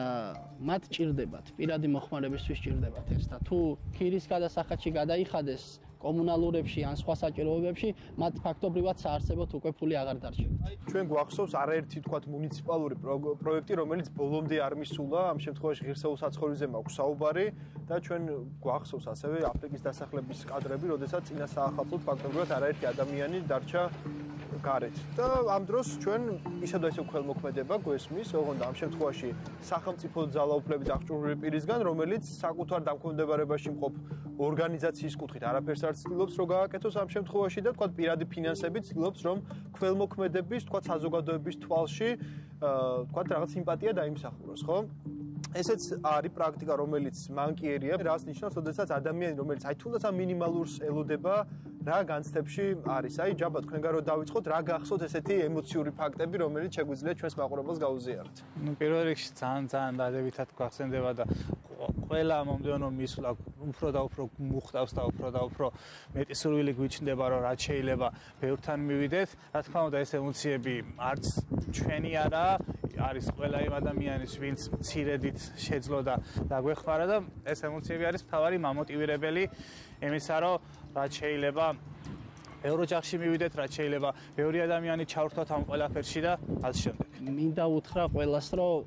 მათ ჭირდებათ, პირადი მოხმარებისთვის ჭირდებათ ეს და თუ ქირის გადასახადში გადაიხადეს კომუნალურებში ან სხვა საჭიროებებში, მათ ფაქტობრივად საარსებოდ უკვე ფული აღარ დარჩებათ. ჩვენ გვახსოვს არაერთი თქვათ მუნიციპალური პროექტი, რომელიც ბოლომდე არ მისულა, ამ შემთხვევაში ღირსეულ საცხოვრისზე მაქვს საუბარი და ჩვენ გვახსოვს ასევე აფრიკის დასახლების კადრები, როდესაც წინა საახალწლოდ ფაქტობრივად არაერთი ადამიანი დარჩა გარეთ. და ამ დროს ჩვენ ისევ და ისევ ქველმოქმედება გვესმის, ოღონდ ამ შემთხვევაში სახელმწიფო ძალაუფლების აღჭურვილი პირისგან, რომელიც საკუთარ დამკვირვებლებაში მყოფ ორგანიზაციის კუთხით არაფერს არ ცდილობს რომ გააკეთოს ამ შემთხვევაში და თქვათ პირადი ფინანსებით ცდილობს რომ ქველმოქმედების, თქვათ საზოგადოების თვალში თქვათ რაღაც სიმპათია დაიმსახუროს, ხო? ესეც არის პრაქტიკა, რომელიც მანკიერია, რაც ნიშნავს, როდესაც ადამიანი, რომელიც აი თუნდაც ამ მინიმალურს ელოდება, რა განცდებში არის. აი ჯაბა თქვენგან რომ დავიწყოთ, რა გახსოვთ ესეთი ემოციური ფაქტები, რომელიც შეგვიძლია ჩვენს მაყურებელს გაუზიაროთ. პირველ რიგში ძალიან დადებითად გვახსენდება და ყველა მომდევნო მისვლა უფრო და უფრო მუხტავს და უფრო მეტი სურვილი გვიჩნდება, რომ რაც შეიძლება ბევრთან მივიდეთ. რა თქმა უნდა, ეს ემოციები არც ჩვენი არაა, არის ყველა იმ ადამიანის, ვინც მცირედით შეძლო და დაგვეხმარა და ეს ემოციები არის მთავარი მამოტივირებელი იმისა, რომ რაც შეიძლება ბევრ ოჯახში მივიდეთ, რაც შეიძლება ბევრი ადამიანი ჩავრთვათ ამ ყველაფერში და ასე შემდეგ. მინდა უთხრა ყველას, რომ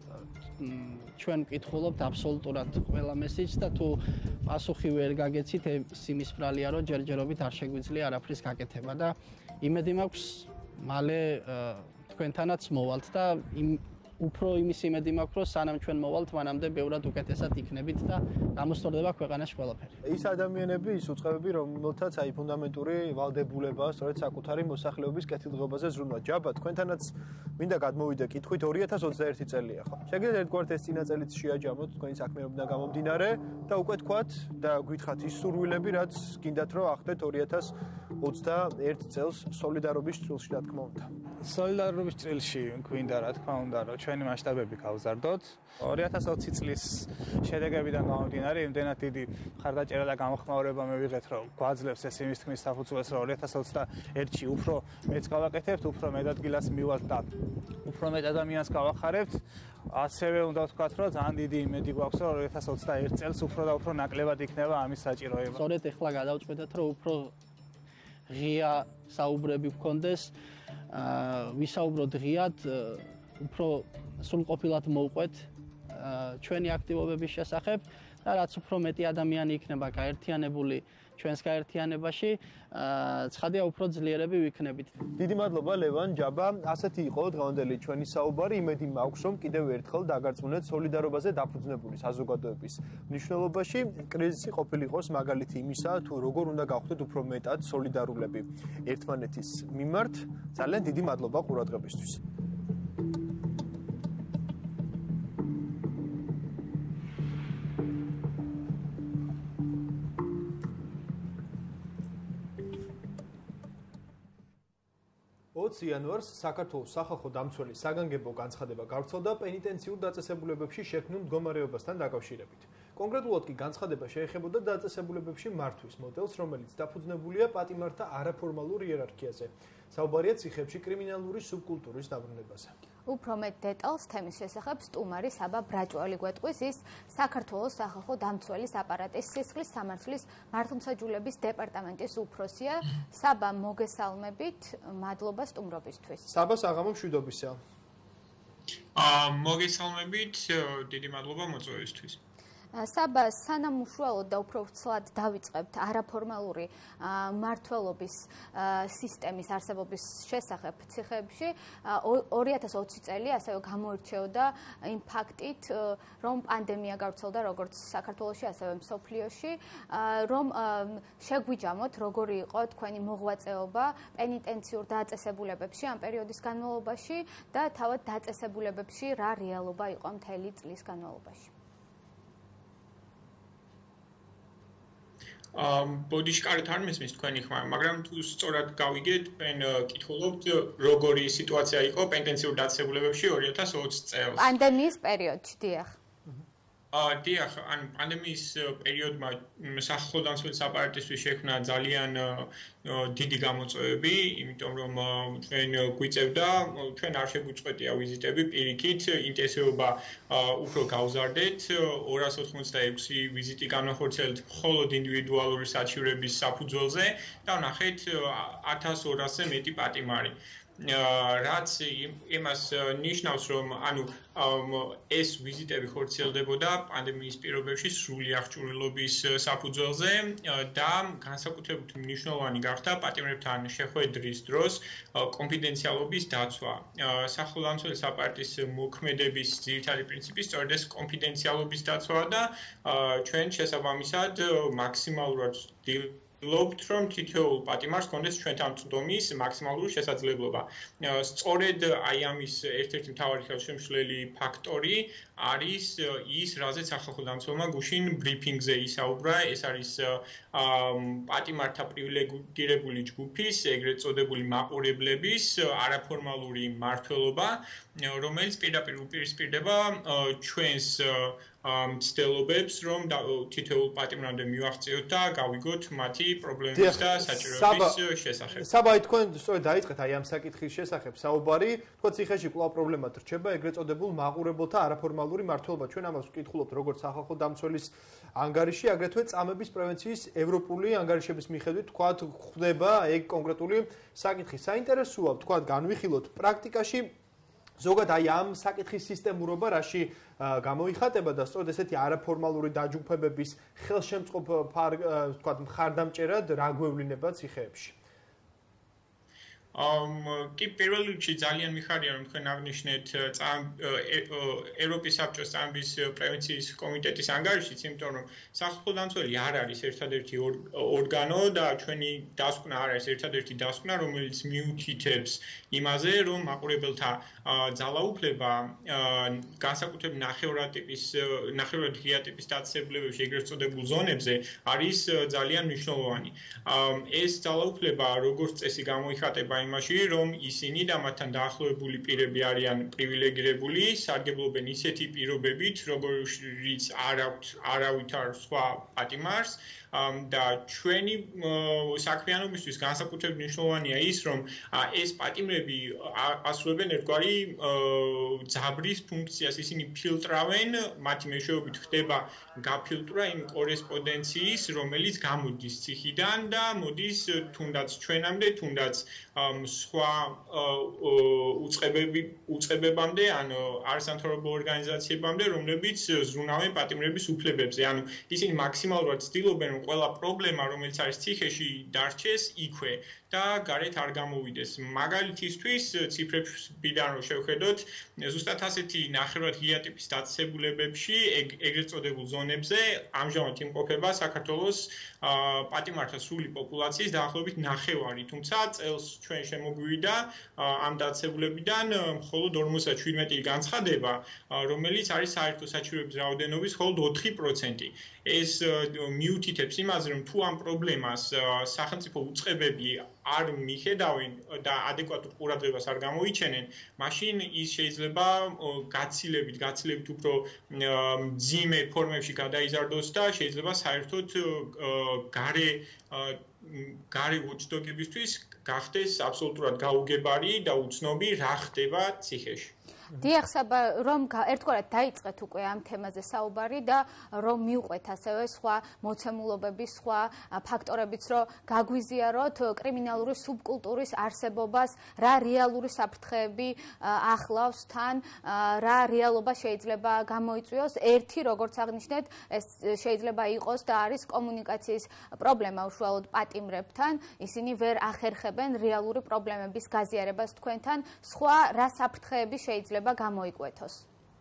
ჩვენ ვკითხულობთ აბსოლუტურად ყველა მესიჯს და თუ პასუხი ვერ გაგეცით, იმის ბრალია, რომ ჯერჯერობით არ შეგვიძლია არაფრის გაკეთება და იმედი მაქვს მალე თქვენთანაც მოვალთ და უფრო იმის იმედი მაქვს, რომ სანამ ჩვენ მოვალთ, მანამდე ბევრად უკეთესად იქნებით და გამოსწორდება ქვეყანაში ყველაფერი. ის ადამიანები, ის უწყებები, რომელთაც აი ფუნდამენტური ვალდებულება, სწორედ საკუთარი მოსახლეობის კეთილდღეობაზე ზრუნვა. ჯაბა, თქვენთანაც მინდა გადმოვიდე კითხვით 2021 წელია, ხო? შეგიძლიათ ერთგვარად ეს წინა წელიც შეაჯამოთ თქვენი საქმიანობიდან გამომდინარე და უკვე თქვათ და გითხრათ ის სურვილები, რაც გინდათ რომ ახდეთ 2021 წელს სოლიდარობის ჭრილში, რა თქმა უნდა. სოლიდარობის ჭრილში გვინდა, რა თქმა უნდა, რომ ჩვენი მასშტაბები გავზარდოთ. 2020 წლის შედეგებიდან გამომდინარე, იმდენად დიდი მხარდაჭერა და გამოხმაურება მივიღეთ, რომ გვაძლევს ეს იმის თქმის საფუძველს, რომ 2021-ში უფრო მეც გავაკეთებთ, უფრო მეტ ადგილას მივალთ და უფრო მეტ ადამიანს გავახარებთ. ასევე უნდა ვთქვათ, რომ ძალიან დიდი იმედი გვაქვს, რომ 2021 წელს უფრო და უფრო ნაკლებად იქნება ამის საჭიროება. სწორედ ეხლა გადავწყვეტეთ, რომ უფრო ღია საუბრები გქონდეს, ვისაუბროთ ღიად, უფრო სრულყოფილად მოვყვეთ ჩვენი აქტივობების შესახებ და რაც უფრო მეტი ადამიანი იქნება გაერთიანებული ჩვენს გაერთიანებაში, ცხადია უფრო ძლიერები ვიქნებით. დიდი მადლობა ლევან ჯაბა, ასეთი იყო დღევანდელი ჩვენი საუბარი. იმედი მაქვს, რომ კიდევ ერთხელ დაგარწმუნეთ სოლიდარობაზე დაფუძნებული საზოგადოების მნიშვნელობაში. კრიზისი ყოფილიყოს მაგალითი იმისა, თუ როგორ უნდა გავხდეთ უფრო მეტად სოლიდარულები ერთმანეთის მიმართ. ძალიან დიდი მადლობა ყურადღებისთვის. იანვარს საქართველოს სახალხო დამცველი საგანგებო განცხადება გავრცელდა პენიტენციურ დაწესებულებებში შექმნილ მდგომარეობასთან დაკავშირებით. კონკრეტულად კი განცხადება შეეხებოდა დაწესებულებებში მართვის მოდელს, რომელიც დაფუძნებულია პატიმართა არაფორმალურ იერარქიაზე. საუბარია ციხებში კრიმინალური სუბკულტურის დაბრუნებაზე. უფრო მეტ დეტალს თემის შესახებ სტუმარი საბა ბრაჭვალი გვეტყვის, ის საქართველოს სახალხო დამცველის აპარატის სისხლის სამართლის მართლმსაჯულების დეპარტამენტის უფროსია. საბა, მოგესალმებით, მადლობა სტუმრობისთვის. საბა, საღამო მშვიდობისა. მოგესალმებით, დიდი მადლობა მოწვევისთვის. საბა სანამ უშუალოდ და უფრო ვრცლად დავიწყებთ არაფორმალური მმართველობის სისტემის არსებობის შესახებ ციხეებში 2020 წელი ასევე გამოირჩეოდა იმ ფაქტით, რომ პანდემია გავრცელდა როგორც საქართველოში, ასევე მსოფლიოში, რომ შეგვიჯამოთ, როგორი იყო თქვენი მოღვაწეობა პენიტენციურ დაწესებულებებში ამ პერიოდის განმავლობაში და თავად დაწესებულებებში რა რეალობა იყო მთელი წლის განმავლობაში. ბოდიშკარით არ მესმის თქვენი ხმა, მაგრამ თუ სწორად გავიგეთ, თქვენ კითხულობთ, როგორი სიტუაცია იყო პენიტენციურ დაწესებულებებში 2020 წელს. პანდემიის პერიოდში, დიახ. დიახ, ანუ პანდემიის პერიოდმა სახალხო დამცველის აპარატისთვის შექმნა ძალიან დიდი გამოწვევები, იმიტომ რომ ჩვენ გვიწევდა, ჩვენ არ შეგვიწყვეტია ვიზიტები პირიქით, ინტენსივობა უფრო გავზარდეთ, 286 ვიზიტი განახორციელებთ მხოლოდ ინდივიდუალური საჩივრების საფუძველზე და ვნახეთ 1200-ზე მეტი პატიმარი. რაც იმას ნიშნავს, რომ ანუ ეს ვიზიტები ხორციელდებოდა პანდემიის პირობებში სრული აღჭურვილობის საფუძველზე და განსაკუთრებით მნიშვნელოვანი გახდა პატიმრებთან შეხვედრის დროს კონფიდენციალობის დაცვა. სახალხო დამცველის აპარატის მოქმედების ძირითადი პრინციპი სწორედ ეს კონფიდენციალობის დაცვაა და ჩვენ შესაბამისად მაქსიმალურად ვცდილობთ, რომ თითოეულ პატიმარს ჰქონდეს ჩვენთან წვდომის მაქსიმალური შესაძლებლობა. სწორედ აი ამის ერთ-ერთი მთავარი ხელშემშლელი ფაქტორი არის ის, რაზეც სახალხო დამცველმა გუშინ ბრიფინგზე ისაუბრა, ეს არის პატიმართა პრივილეგირებული ჯგუფის, ეგრეთ წოდებული მაყურებლების არაფორმალური მმართველობა, რომელიც პირდაპირ უპირისპირდება ჩვენს მცდელობებს, რომ თითოეულ პატიმრამდე მივაღწიოთ და გავიგოთ მათი პრობლემების და საჭიროების შესახებ. საბა, თქვენ სწორედ დაიწყეთ აი ამ საკითხის შესახებ საუბარი, თქვა ციხეში კვლავ პრობლემად რჩება ეგრეთ წოდებულ მაყურებელთა არაფორმალური მმართველობა. ჩვენ ამას ვკითხულობთ როგორც სახალხო დამცველის ანგარიში, აგრეთვე წამების პრევენციის ევროპული ანგარიშების მიხედვით თქვა ხდება ეგ კონკრეტული საკითხი. საინტერესოა თქვა განვიხილოთ პრაქტიკაში ზოგადად აი ამ საკითხის სისტემურობა რაში გამოიხატება და სწორედ ესეთი არაფორმალური დაჯგუფებების ხელშემწყობ თქვა მხარდამჭერად რა გვევლინება ციხეებში? კი პირველ რიგში ძალიან მიხარია რომ თქვენ აღნიშნეთ ევროპის საბჭოს წამების პრევენციის კომიტეტის ანგარიშიც, იმიტომ რომ სახალხო დამცველი არ არის ერთადერთი ორგანო და ჩვენი დასკვნა არ არის ერთადერთი დასკვნა, რომელიც მიუთითებს იმაზე, რომ მაყურებელთა ძალაუფლება განსაკუთრებით ნახევრად ღია ტიპის დაწესებულებებში, ეგრეთ წოდებულ ზონებზე არის ძალიან მნიშვნელოვანი. ეს ძალაუფლება როგორც წესი გამოიხატება იმაში, რომ ისინი და მათთან დაახლოებული პირები არიან პრივილეგირებული, სარგებლობენ ისეთი პირობებით, როგორიც არ ავითარ სხვა პატიმარს და ჩვენი საქმიანობისთვის განსაკუთრებით მნიშვნელოვანია ის, რომ ეს პატიმრები ასრულებენ ერთგვარი ძაბრის ფუნქციას, ისინი ფილტრავენ, მათი მეშვეობით ხდება გაფილტრა იმ კორესპონდენციის, რომელიც გამოდის ციხიდან და მოდის თუნდაც ჩვენამდე, თუნდაც სხვა უწყებებამდე, ან არასამთავრობო ორგანიზაციებამდე, რომლებიც ზრუნავენ პატიმრების უფლებებზე. ანუ ისინი მაქსიმალურად ცდილობენ, რომ ყველა პრობლემა, რომელიც არის ციხეში, დარჩეს იქვე და გარეთ არ გამოვიდეს. მაგალითისთვის, ციფრებიდან რომ შევხედოთ, ზუსტად ასეთი ნახევრად ღია ტიპის დაწესებულებებში, ეგრეთ წოდებულ ზონებზე, ამჟამად იმყოფება საქართველოს პატიმართა სრული პოპულაციის დაახლოებით ნახევარი, თუმცა წელს ჩვენ შემოგვივიდა ამ დაწესებულებიდან მხოლოდ 57 განცხადება, რომელიც არის საერთო საჩივრების რაოდენობის მხოლოდ 4%. ეს მიუთითებს იმაზე, რომ თუ ამ პრობლემას სახელმწიფო უწყებები არ მიხედავენ და ადეკვატურ ყურადღებას არ გამოიჩენენ, მაშინ ის შეიძლება გაცილებით უფრო მძიმე ფორმებში გადაიზარდოს და შეიძლება საერთოდ გარე watchdog-ებისთვის გახდეს აბსოლუტურად გაუგებარი და უცნობი რა ხდება ციხეში. დიახ, საბა რომ ერთგვარად დაიწყეთ უკვე ამ თემაზე საუბარი და რომ მიუყვეთ ასევე სხვა მოცემულობების, სხვა ფაქტორებიც, რომ გაგვიზიაროთ კრიმინალური სუბკულტურის არსებობას, რა რეალური საფრთხეები ახლავს თან, რა რეალობა შეიძლება გამოიწვიოს. ერთი, როგორც აღნიშნეთ, ეს შეიძლება იყოს და არის კომუნიკაციის პრობლემა უშუალოდ პატიმრებთან. ისინი ვერ ახერხებენ რეალური პრობლემების გაზიარებას თქვენთან. სხვა რა საფრთხეები შეიძლება გამოიკვეთოს?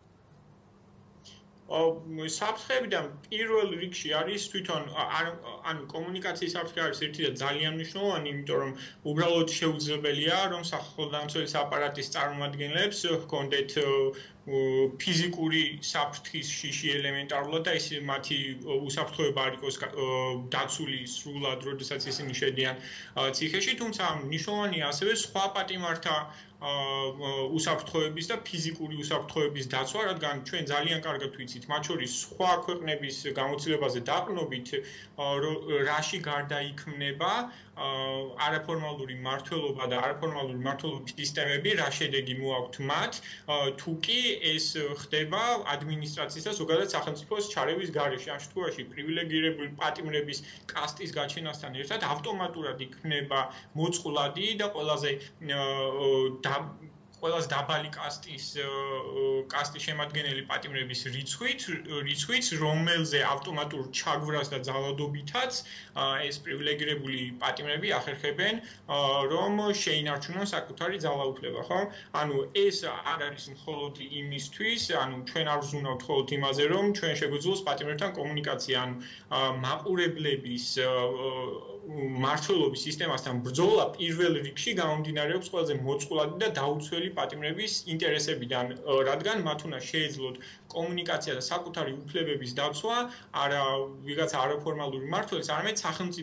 საფრთხეებიდან პირველ რიგში არის თვითონ ანუ კომუნიკაციის საფრთხე არის ერთი და ძალიან მნიშვნელოვანი, იმიტომ რომ უბრალოდ შეუძლებელია რომ სახალხო დამცველის აპარატის წარმომადგენლებს ჰქონდეთ ფიზიკური საფრთხის შიში ელემენტარულად და ის მათი უსაფრთხოება არ იყოს დაცული სრულად, როდესაც ისინი შედიან ციხეში, თუმცა მნიშვნელოვანია ასევე სხვა პატიმართა უსაფრთხოების და ფიზიკური უსაფრთხოების დაცვა, რადგან ჩვენ ძალიან კარგად ვიცით, მათ შორის სხვა ქვეყნების გამოცდილებაზე დაყრდნობით, რაში გარდაიქმნება არაფორმალური მმართველობა და არაფორმალური მმართველობის სისტემები, რა შედეგი მოაქვთ მათ, თუ კი ეს ხდება ადმინისტრაციის და ზოგადად სახელმწიფოს ჩარევის გარეშე. ამ შემთხვევაში პრივილეგირებული პატიმრების კასტის გაჩენასთან ერთად ავტომატურად იქნება მოწყვლადი და ყველაზე დაბალი კასტის შემადგენელი პატიმრების რიცხვით, რომელზე ავტომატურ ჩაგვრას და ძალადობითაც ეს პრივილეგირებული პატიმრები ახერხებენ, რომ შეინარჩუნონ საკუთარი ძალაუფლება, ხო? ანუ ეს არ არის მხოლოდ იმისთვის, ანუ ჩვენ არ ვზრუნავთ მხოლოდ იმაზე, რომ ჩვენ შეგვეძლოს პატიმრებთან კომუნიკაცია, ანუ მაყურებლების მმართველობის სისტემასთან ბრძოლა პირველ რიგში გამომდინარეობს ყველაზე მოწყვლადი და დაუცველი პატიმრების ინტერესებიდან, რადგან მათ უნდა შეეძლოთ კომუნიკაცია და საკუთარი უფლებების დაცვა არა ვიღაცა არაფორმალური მმართველის, არამედ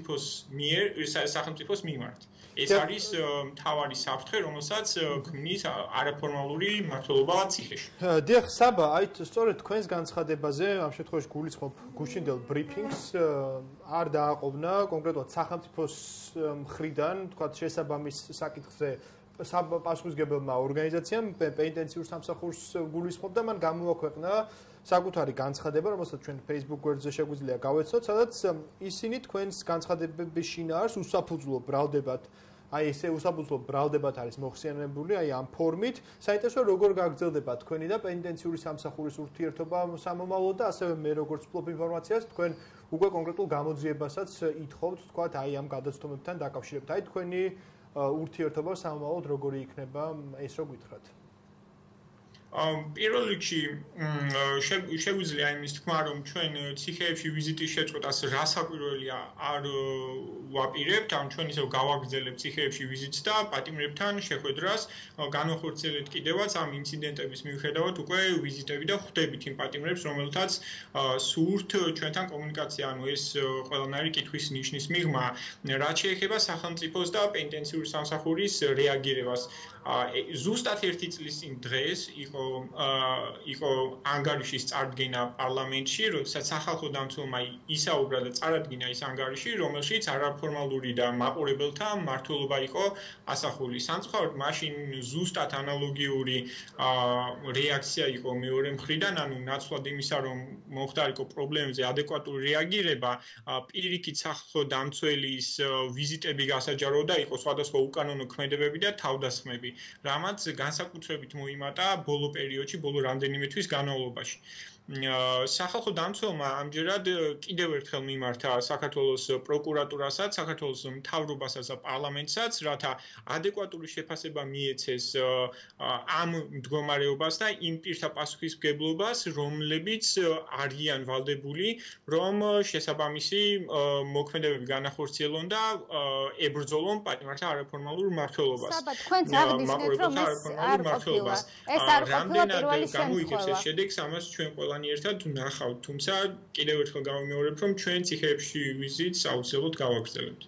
სახელმწიფოს მიმართ. ეს არის მთავარი საფრთხე, რომელსაც ქმნის არაფორმალური მმართველობა ციხეში. დიახ, საბა, აი სწორედ თქვენს განცხადებაზე, ამ შემთხვევაში გულისხმობ გუშინდელ ბრიფინგს, არ დააყოვნა კონკრეტულად სახელმწიფოს მხრიდან, თქვათ შესაბამის საკითხზე პასუხისმგებელმა ორგანიზაციამ პენიტენციურ სამსახურს გულისხმობდა, მან გამოაქვეყნა საკუთარი განცხადება, რომელსაც ჩვენ Facebook გვერდზე შეგვიძლია გავეცნოთ, სადაც ისინი თქვენს განცხადებების შინაარს უსაფუძვლო ბრალდებათ, აი ესე უსაფუძვლო ბრალდებათ არის მოხსენებული, აი ამ ფორმით. საინტერესოა როგორ გაგრძელდება თქვენი და პენიტენციური სამსახურის ურთიერთობა სამომავლოდ და ასევე მე როგორც ვფლობ ინფორმაციას, თქვენ უკვე კონკრეტულ გამოძიებასაც ითხოვთ, თქვათ აი ამ გადაცდომებთან დაკავშირებით. აი თქვენი ურთიერთობა სამომავლოდ როგორი იქნება, ეს რო გითხრათ. პირველ რიგში შეგვიძლია იმის თქმა, რომ ჩვენ ციხეებში ვიზიტის შეწყვეტას რასაკვირველია არ ვაპირებთ, ან ჩვენ ისევ გავაგრძელებთ ციხეებში ვიზიტს და პატიმრებთან შეხვედრას, განვახორციელებთ კიდევაც ამ ინციდენტების მიუხედავად უკვე ვიზიტები და ხვდებით იმ პატიმრებს, რომელთაც სურთ ჩვენთან კომუნიკაცია, ანუ ეს ყველანაირი კითხვის ნიშნის მიღმა, რაც შეეხება სახელმწიფოს და პენიტენციური სამსახურის რეაგირებას. ზუსტად ერთი წლის წინ დღეს იყო ანგარიშის წარდგენა პარლამენტში, როდესაც სახალხო დამცველმა ისაუბრა და წარადგინა ის ანგარიში, რომელშიც არაფორმალური და მაყურებელთა მმართველობა იყო ასახული. სამწუხაროდ მაშინ ზუსტად ანალოგიური რეაქცია იყო მეორე მხრიდან, ანუ ნაცვლად იმისა, რომ მომხდარიყო პრობლემებზე ადეკვატური რეაგირება, პირიქით სახალხო დამცველის ვიზიტები გასაჯაროდა, იყო სხვადასხვა უკანონო ქმედებები და თავდასხმები. რამაც განსაკუთრებით მოიმატა ბოლო პერიოდში, ბოლო რამდენიმე თვის განმავლობაში. სახალხო დამცველმა ამჯერად კიდევ ერთხელ მიმართა საქართველოს პროკურატურასაც, საქართველოს მთავრობასაც და პარლამენტსაც, რათა ადეკვატური შეფასება მიეცეს ამ მდგომარეობას და იმ პირთა პასუხისმგებლობას, რომლებიც არიან ვალდებული, რომ შესაბამისი მოქმედებები განახორციელონ და ებრძოლონ პატიმართა არაფორმალურ მმართველობას. საბა, თქვენც აღნიშნეთ, რომ ეს არ ყოფილა. ეს არ ყოფილა პირველი შემთხვევა. ეს შედეგს ამას ჩვენ ყველა ერთად ნახავთ, თუმცა კიდევ ერთხელ გავიმეორებ, რომ ჩვენ ციხეებში ვიზიტს აუცილებლად გავაგრძელებთ.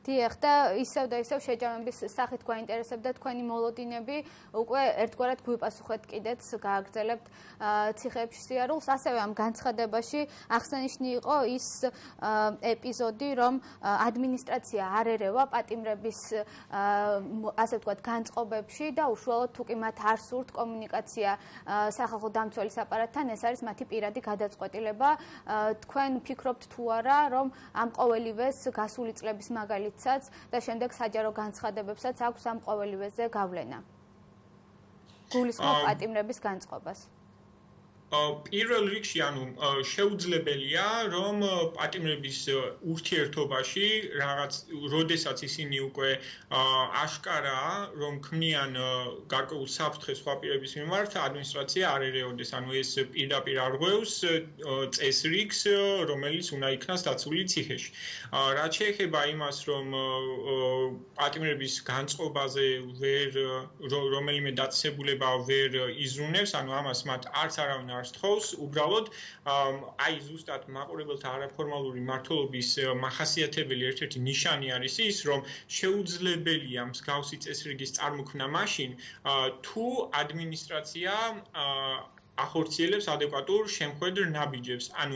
დიახ და ისევ და ისევ შეჯამების სახით გვაინტერესებდა თქვენი მოლოდინები, უკვე ერთგვარად გვიპასუხეთ კიდეც გააგრძელებთ ციხეებში სიარულს, ასევე ამ განცხადებაში აღსანიშნავი იყო ის ეპიზოდი, რომ ადმინისტრაცია არ ერევა პატიმრების ასე ვთქვათ განწყობებში და უშუალოდ თუ კი მათ არ სურთ კომუნიკაცია სახალხო დამცველის აპარატთან, ეს არის მათი პირადი გადაწყვეტილება. თქვენ ფიქრობთ თუ არა, რომ ამ ყოველივეს გასული წლების მაგალითსაც და შემდეგ საჯარო განცხადებებსაც აქვს ამ ყოველივეზე გავლენა. გულისხმობ პატიმრების განწყობას. პირველ რიგში ანუ შეუძლებელია რომ პატიმრების ურთიერთობაში რაღაც როდესაც ისინი უკვე აშკარაა რომ ქმნიან გარკვეულ საფრთხეს სხვა პირების მიმართ ადმინისტრაცია არ ერეოდეს ანუ ეს პირდაპირ არღვევს წესრიგს რომელიც უნდა იქნას დაცული ციხეში რაც შეეხება იმას რომ პატიმრების განწყობაზე რომელიმე დაწესებულება ვერ იზრუნებს ანუ ამას მათ არც არავინ თხოვს უბრალოდ აი ზუსტად მაყურებელთა არაფორმალური მმართველობის მახასიათებელი ერთ-ერთი ნიშანი არის ის რომ შეუძლებელია მსგავსი წესრიგის წარმოქმნა მაშინ თუ ადმინისტრაცია ახორციელებს ადეკვატურ შემხედრ ნაბიჯებს ანუ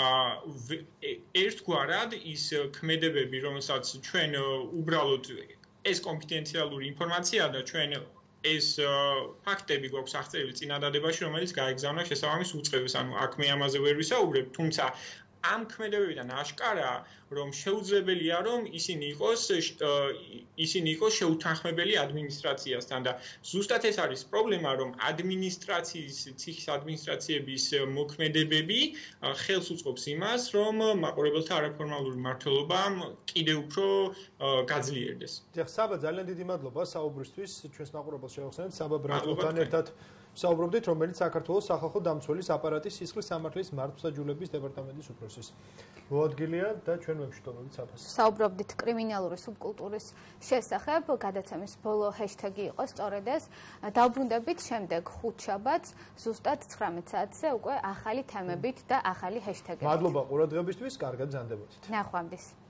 ერთგვარად ის ქმედებები რომელსაც ჩვენ უბრალოდ ეს კონფიდენციალური ინფორმაცია და ჩვენ ეს ფაქტები გვაქვს აღწერილი წინადადებაში, რომელიც გაეგზავნა შესაბამის უწყებას. ანუ აქ მე ამაზე ვერ ვისაუბრებ, თუმცა ამ ქმედებებიდან აშკარაა, რომ შეუძლებელია, რომ ისინი იყოს შეუთანხმებელი ადმინისტრაციასთან და ზუსტად ეს არის პრობლემა, რომ ციხის ადმინისტრაციების მოქმედებები ხელს უწყობს იმას, რომ მაყურებელთა არაფორმალური მმართველობა კიდევ უფრო გაძლიერდეს. დიახ, საბა, ძალიან დიდი მადლობა საუბრისთვის. ჩვენს მაყურებელს შევახსენებთ საბა ბრატოვთან ერთად საუბრობდით, რომელიც საქართველოს სახალხო დამცველის აპარატის სისხლის სამართლის მართლმსაჯულების დეპარტამენტის უფროსის მოადგილეა და ჩვენ ვემშვიდობებით საფას. საუბრობდით კრიმინალური სუბკულტურის შესახებ, გადაცემის ბოლო ჰეშთეგი იყო სწორედ ეს. დავბრუნდებით შემდეგ ხუთშაბათს, ზუსტად 19 საათზე უკვე ახალი თემებით და ახალი ჰეშთეგებით. მადლობა ყურადღებისთვის, კარგად ბრძანდებოდით. ნახვამდის.